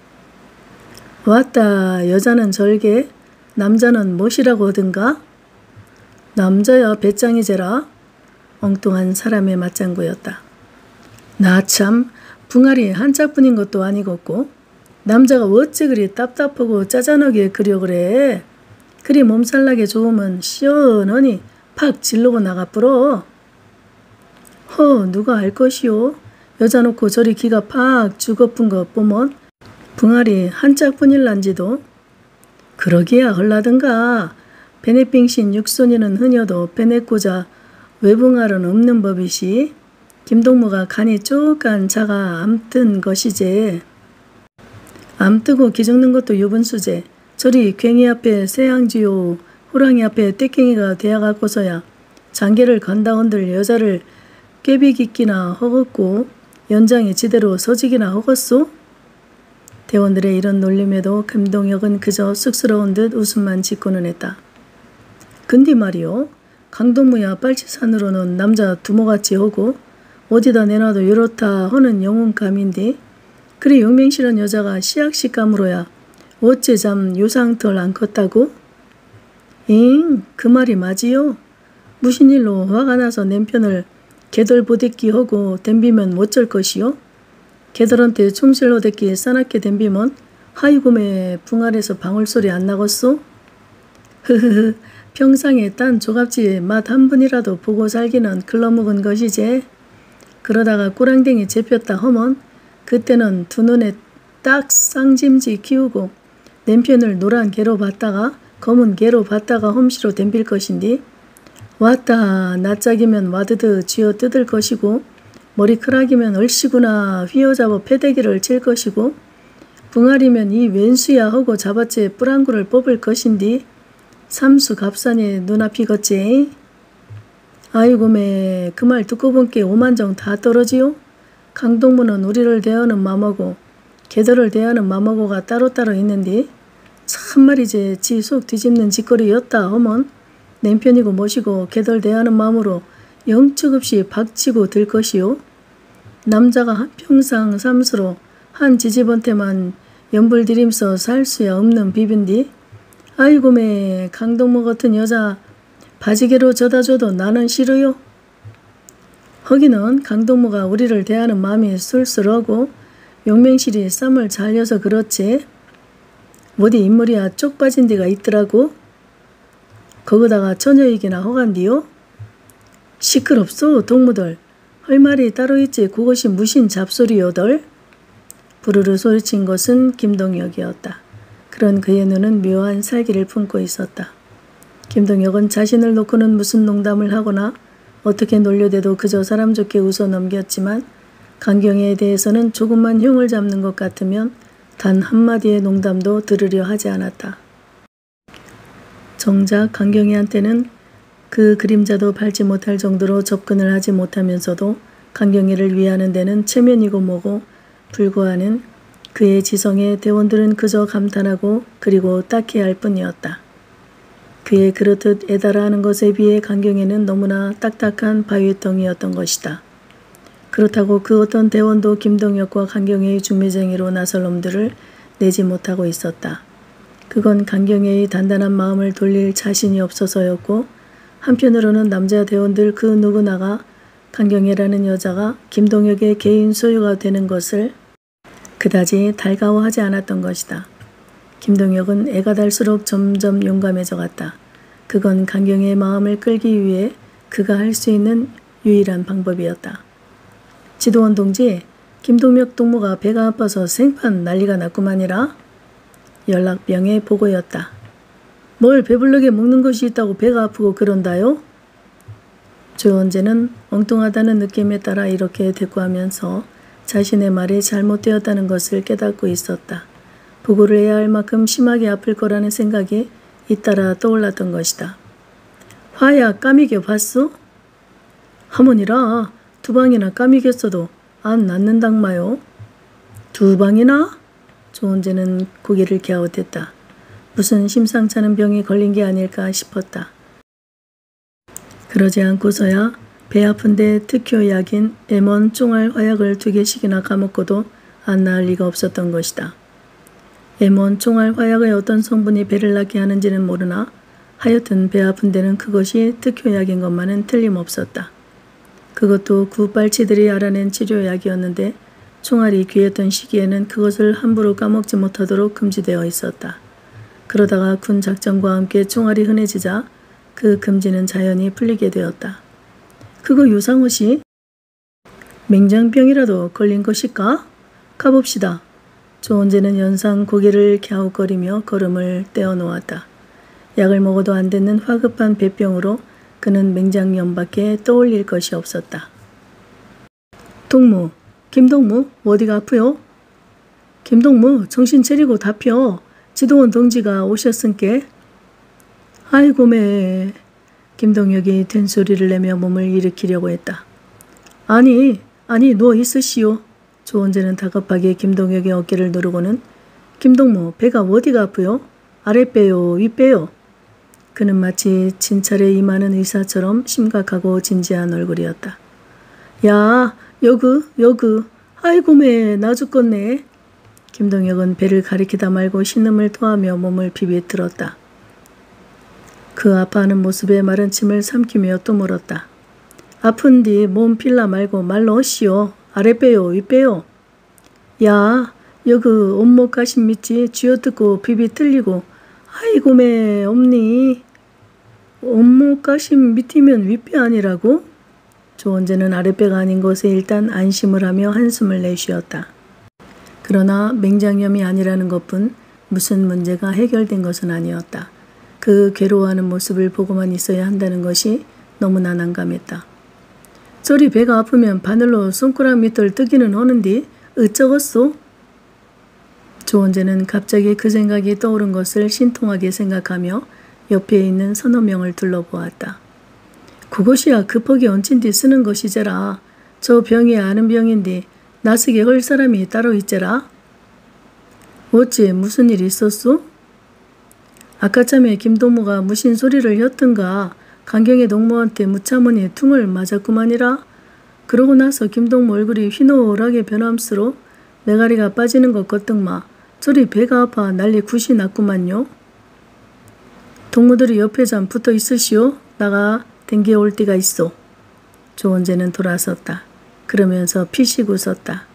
왔다, 여자는 절개, 남자는 못이라고 하든가? 남자야 배짱이제라. 엉뚱한 사람의 맞장구였다. 나 참 붕알이 한짝뿐인 것도 아니겠고 남자가 어째 그리 답답하고 짜잔하게 그려 그래. 그리 몸살나게 좋으면 시원하니 팍 질르고 나가뿌러. 누가 알 것이오. 여자 놓고 저리 기가 팍 죽어뿐 것 보면 붕알이 한짝뿐일란지도. 그러기야 헐라든가. 베네빙신 육손이는 흐녀도 베네꼬자 외붕알은 없는 법이시. 김동무가 간이 쪼깐 자가 암뜬 것이제. 암뜨고 기죽는 것도 유분수제. 저리 괭이 앞에 새양지요 호랑이 앞에 떼깽이가 되어갖고서야 장계를 건다온들 여자를 꾀비깃기나 허겄고 연장이 지대로 서지기나 허겄소? 대원들의 이런 놀림에도 김동혁은 그저 쑥스러운 듯 웃음만 짓고는 했다. 근데 말이요, 강동무야 빨치산으로는 남자 두모같이 하고 어디다 내놔도 이렇다 하는 영웅감인데, 그리 용맹실한 여자가 시약식감으로야 어째 잠 요상털 안 컸다고? 그 말이 맞이요. 무슨 일로 화가 나서 남편을 개돌 보댔기 하고 댐비면 어쩔 것이요? 개돌한테 총실로 댔기 싸납게 댐비면 하이곰에 붕알에서 방울소리 안 나겠소? 흐흐흐, 평상에 딴 조갑지에 맛 한 번이라도 보고 살기는 글러먹은 것이제. 그러다가 꼬랑댕이 잡혔다 하면 그때는 두 눈에 딱 쌍짐지 키우고 남편을 노란 개로 봤다가 검은 개로 봤다가 험시로 댐빌 것인디, 왔다 낯짝이면 와드드 쥐어 뜯을 것이고 머리카락이면 얼씨구나 휘어잡아 패대기를 칠 것이고 붕알이면 이 왼수야 하고 잡아채 뿌랑구를 뽑을 것인디, 삼수 갑산에 눈앞이겠지. 아이고매, 그 말 듣고 본께 오만정 다 떨어지요? 강동무는 우리를 대하는 맘하고 개들을 대하는 맘하고가 따로따로 있는데 참말이지 지 속 뒤집는 짓거리였다 하면 남편이고 뭐시고 개들 대하는 마음으로 영축 없이 박치고 들 것이요. 남자가 한평상 삼수로 한 지집한테만 연불 들임서 살 수야 없는 비빈디, 아이고매, 강동무 같은 여자 바지개로 져다 줘도 나는 싫어요. 허기는 강동무가 우리를 대하는 마음이 쏠쏠하고 용맹실이 쌈을 잘려서 그렇지. 어디 인물이야 쪽 빠진 데가 있더라고. 거기다가 처녀이기나 허간디요. 시끄럽소 동무들. 할 말이 따로 있지 그것이 무슨 잡소리요들. 부르르 소리친 것은 김동혁이었다. 그런 그의 눈은 묘한 살기를 품고 있었다. 김동혁은 자신을 놓고는 무슨 농담을 하거나 어떻게 놀려대도 그저 사람 좋게 웃어 넘겼지만 강경애에 대해서는 조금만 흉을 잡는 것 같으면 단 한마디의 농담도 들으려 하지 않았다. 정작 강경애한테는 그 그림자도 밟지 못할 정도로 접근을 하지 못하면서도 강경애를 위하는 데는 체면이고 뭐고 불과하는 그의 지성에 대원들은 그저 감탄하고 그리고 딱해할 뿐이었다. 그의 그렇듯 애달아하는 것에 비해 강경애는 너무나 딱딱한 바위덩이였던 것이다. 그렇다고 그 어떤 대원도 김동혁과 강경애의 중매쟁이로 나설 놈들을 내지 못하고 있었다. 그건 강경애의 단단한 마음을 돌릴 자신이 없어서였고, 한편으로는 남자 대원들 그 누구나가 강경애라는 여자가 김동혁의 개인 소유가 되는 것을 그다지 달가워하지 않았던 것이다. 김동혁은 애가 달수록 점점 용감해져 갔다. 그건 강경의 마음을 끌기 위해 그가 할 수 있는 유일한 방법이었다. 지도원 동지, 김동혁 동무가 배가 아파서 생판 난리가 났구만이라. 연락병의 보고였다. 뭘 배불르게 먹는 것이 있다고 배가 아프고 그런다요? 조원재는 엉뚱하다는 느낌에 따라 이렇게 대꾸하면서 자신의 말이 잘못되었다는 것을 깨닫고 있었다. 보고를 해야 할 만큼 심하게 아플 거라는 생각이 잇따라 떠올랐던 것이다. 화야 까미겨 봤소? 하모니라 2방이나 까미겼어도 안 낫는당마요. 2방이나? 조원재는 고개를 갸웃했다. 무슨 심상찮은 병이 걸린 게 아닐까 싶었다. 그러지 않고서야 배 아픈데 특효약인 M1 쫑알 화약을 2개씩이나 까먹고도 안 나을 리가 없었던 것이다. M1 쫑알 화약의 어떤 성분이 배를 낫게 하는지는 모르나 하여튼 배 아픈 데는 그것이 특효약인 것만은 틀림없었다. 그것도 구빨치들이 알아낸 치료약이었는데 총알이 귀했던 시기에는 그것을 함부로 까먹지 못하도록 금지되어 있었다. 그러다가 군 작전과 함께 총알이 흔해지자 그 금지는 자연히 풀리게 되었다. 그거 유상호씨? 맹장병이라도 걸린 것일까? 가봅시다. 조원재는 연상 고개를 갸웃거리며 걸음을 떼어놓았다. 약을 먹어도 안 되는 화급한 배병으로 그는 맹장염밖에 떠올릴 것이 없었다. 동무, 김동무 어디가 아프요? 김동무 정신 차리고 답혀. 지도원 동지가 오셨은께. 아이고 매. 김동혁이 된소리를 내며 몸을 일으키려고 했다. 아니 누워 있으시오. 조원재는 다급하게 김동혁의 어깨를 누르고는 김동무 배가 어디가 아프요? 아랫배요 윗배요? 그는 마치 진찰에 임하는 의사처럼 심각하고 진지한 얼굴이었다. 야 여그 아이고 매 나 죽겠네. 김동혁은 배를 가리키다 말고 신음을 토하며 몸을 비비들었다. 그 아파하는 모습에 마른 침을 삼키며 또 물었다. 아픈디 몸 필라 말고 말로 오시오. 아랫배요 윗배요? 야 여그 온목 가심 밑지 쥐어뜯고 비비 틀리고 아이고 매 없니? 온목 가심 밑이면 윗배 아니라고? 조원재는 아랫배가 아닌 것에 일단 안심을 하며 한숨을 내쉬었다. 그러나 맹장염이 아니라는 것뿐 무슨 문제가 해결된 것은 아니었다. 그 괴로워하는 모습을 보고만 있어야 한다는 것이 너무나 난감했다. 저리 배가 아프면 바늘로 손가락 밑을 뜨기는 하는디 어쩌겠소? 조원재는 갑자기 그 생각이 떠오른 것을 신통하게 생각하며 옆에 있는 서너 명을 둘러보았다. 그것이야 급하게 얹힌 뒤 쓰는 것이제라. 저 병이 아는 병인데 나서게 할 사람이 따로 있제라. 어째 무슨 일이 있었소? 아까참에 김동무가 무슨 소리를 했던가 강경의 동무한테 무차문에 퉁을 맞았구만이라. 그러고 나서 김동무 얼굴이 휘노랗게 변함스러 메가리가 빠지는 것 같등마. 저리 배가 아파 난리 굿이 났구만요. 동무들이 옆에 잠 붙어 있으시오. 나가 댕겨올 때가 있어. 조원재는 돌아섰다. 그러면서 피식 웃었다.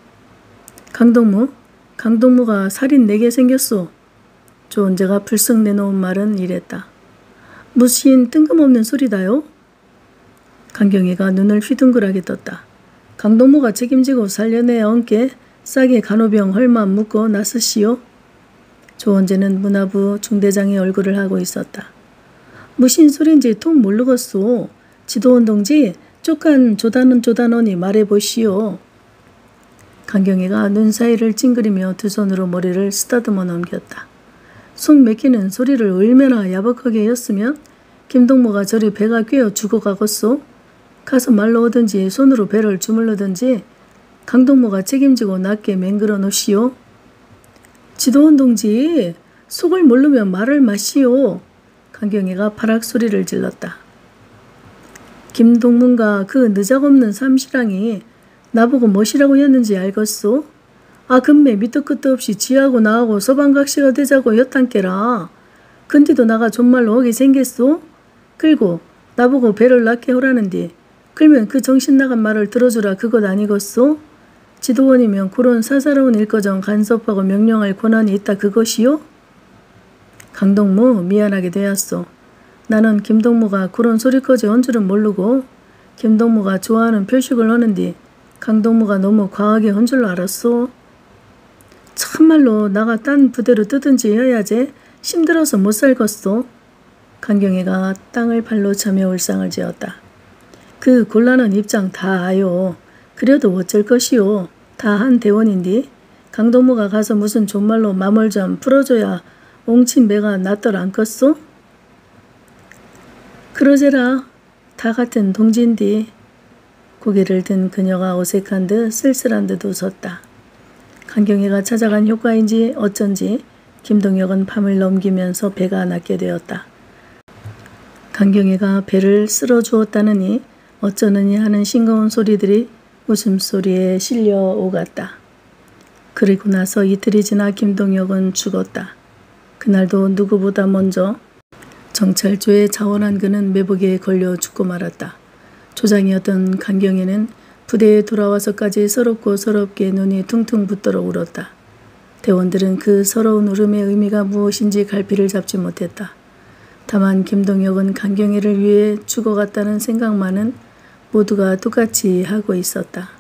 강동무가 살인 4개 생겼소. 조원재가 불쑥 내놓은 말은 이랬다. 무슨 뜬금없는 소리다요? 강경이가 눈을 휘둥그라게 떴다. 강동무가 책임지고 살려내 얹게 싸게 간호병 헐만 묶어 나서시오. 조원재는 문화부 중대장의 얼굴을 하고 있었다. 무슨 소린지 통 모르겠소. 지도원 동지 쪽한 조단원이 말해보시오. 강경이가 눈 사이를 찡그리며 두 손으로 머리를 쓰다듬어 넘겼다. 속 맥히는 소리를 얼마나 야박하게 했으면 김동무가 저리 배가 꿰어 죽어가겠소. 가서 말로 오든지 손으로 배를 주물르든지 강동무가 책임지고 낫게 맹글어 놓으시오. 지도원 동지 속을 모르면 말을 마시오. 강경이가 파락 소리를 질렀다. 김동문과 그 느작없는 삼시랑이 나보고 뭐시라고 했는지 알겠소? 아 금매 밑도 끝도 없이 지하고 나하고 서방각시가 되자고 엿단께라. 근디도 나가 존말로 오게 생겼소? 끌고 나보고 배를 낳게 하라는디 끌면 그 정신 나간 말을 들어주라 그것 아니겠소? 지도원이면 그런 사사로운 일거정 간섭하고 명령할 권한이 있다 그것이요? 강동무 미안하게 되었소. 나는 김동무가 그런 소리까지 한 줄은 모르고 김동무가 좋아하는 표식을 하는디 강동무가 너무 과하게 한 줄로 알았소. 참말로 나가 딴 부대로 뜨든지 해야지 힘들어서 못 살겠소. 강경애가 땅을 발로 차며 울상을 지었다. 그 곤란한 입장 다 아요. 그래도 어쩔 것이요. 다 한 대원인디 강동무가 가서 무슨 존말로 마물 좀 풀어줘야 옹친 매가 낫덜 않겠소? 그러제라 다 같은 동지인디. 고개를 든 그녀가 어색한 듯 쓸쓸한 듯 웃었다. 강경애가 찾아간 효과인지 어쩐지 김동혁은 밤을 넘기면서 배가 낫게 되었다. 강경애가 배를 쓸어주었다느니 어쩌느니 하는 싱거운 소리들이 웃음소리에 실려 오갔다. 그리고 나서 이틀이 지나 김동혁은 죽었다. 그날도 누구보다 먼저 정찰조에 자원한 그는 매복에 걸려 죽고 말았다. 조장이었던 강경애는 부대에 돌아와서까지 서럽고 서럽게 눈이 퉁퉁 붓도록 울었다. 대원들은 그 서러운 울음의 의미가 무엇인지 갈피를 잡지 못했다. 다만 김동혁은 강경애를 위해 죽어갔다는 생각만은 모두가 똑같이 하고 있었다.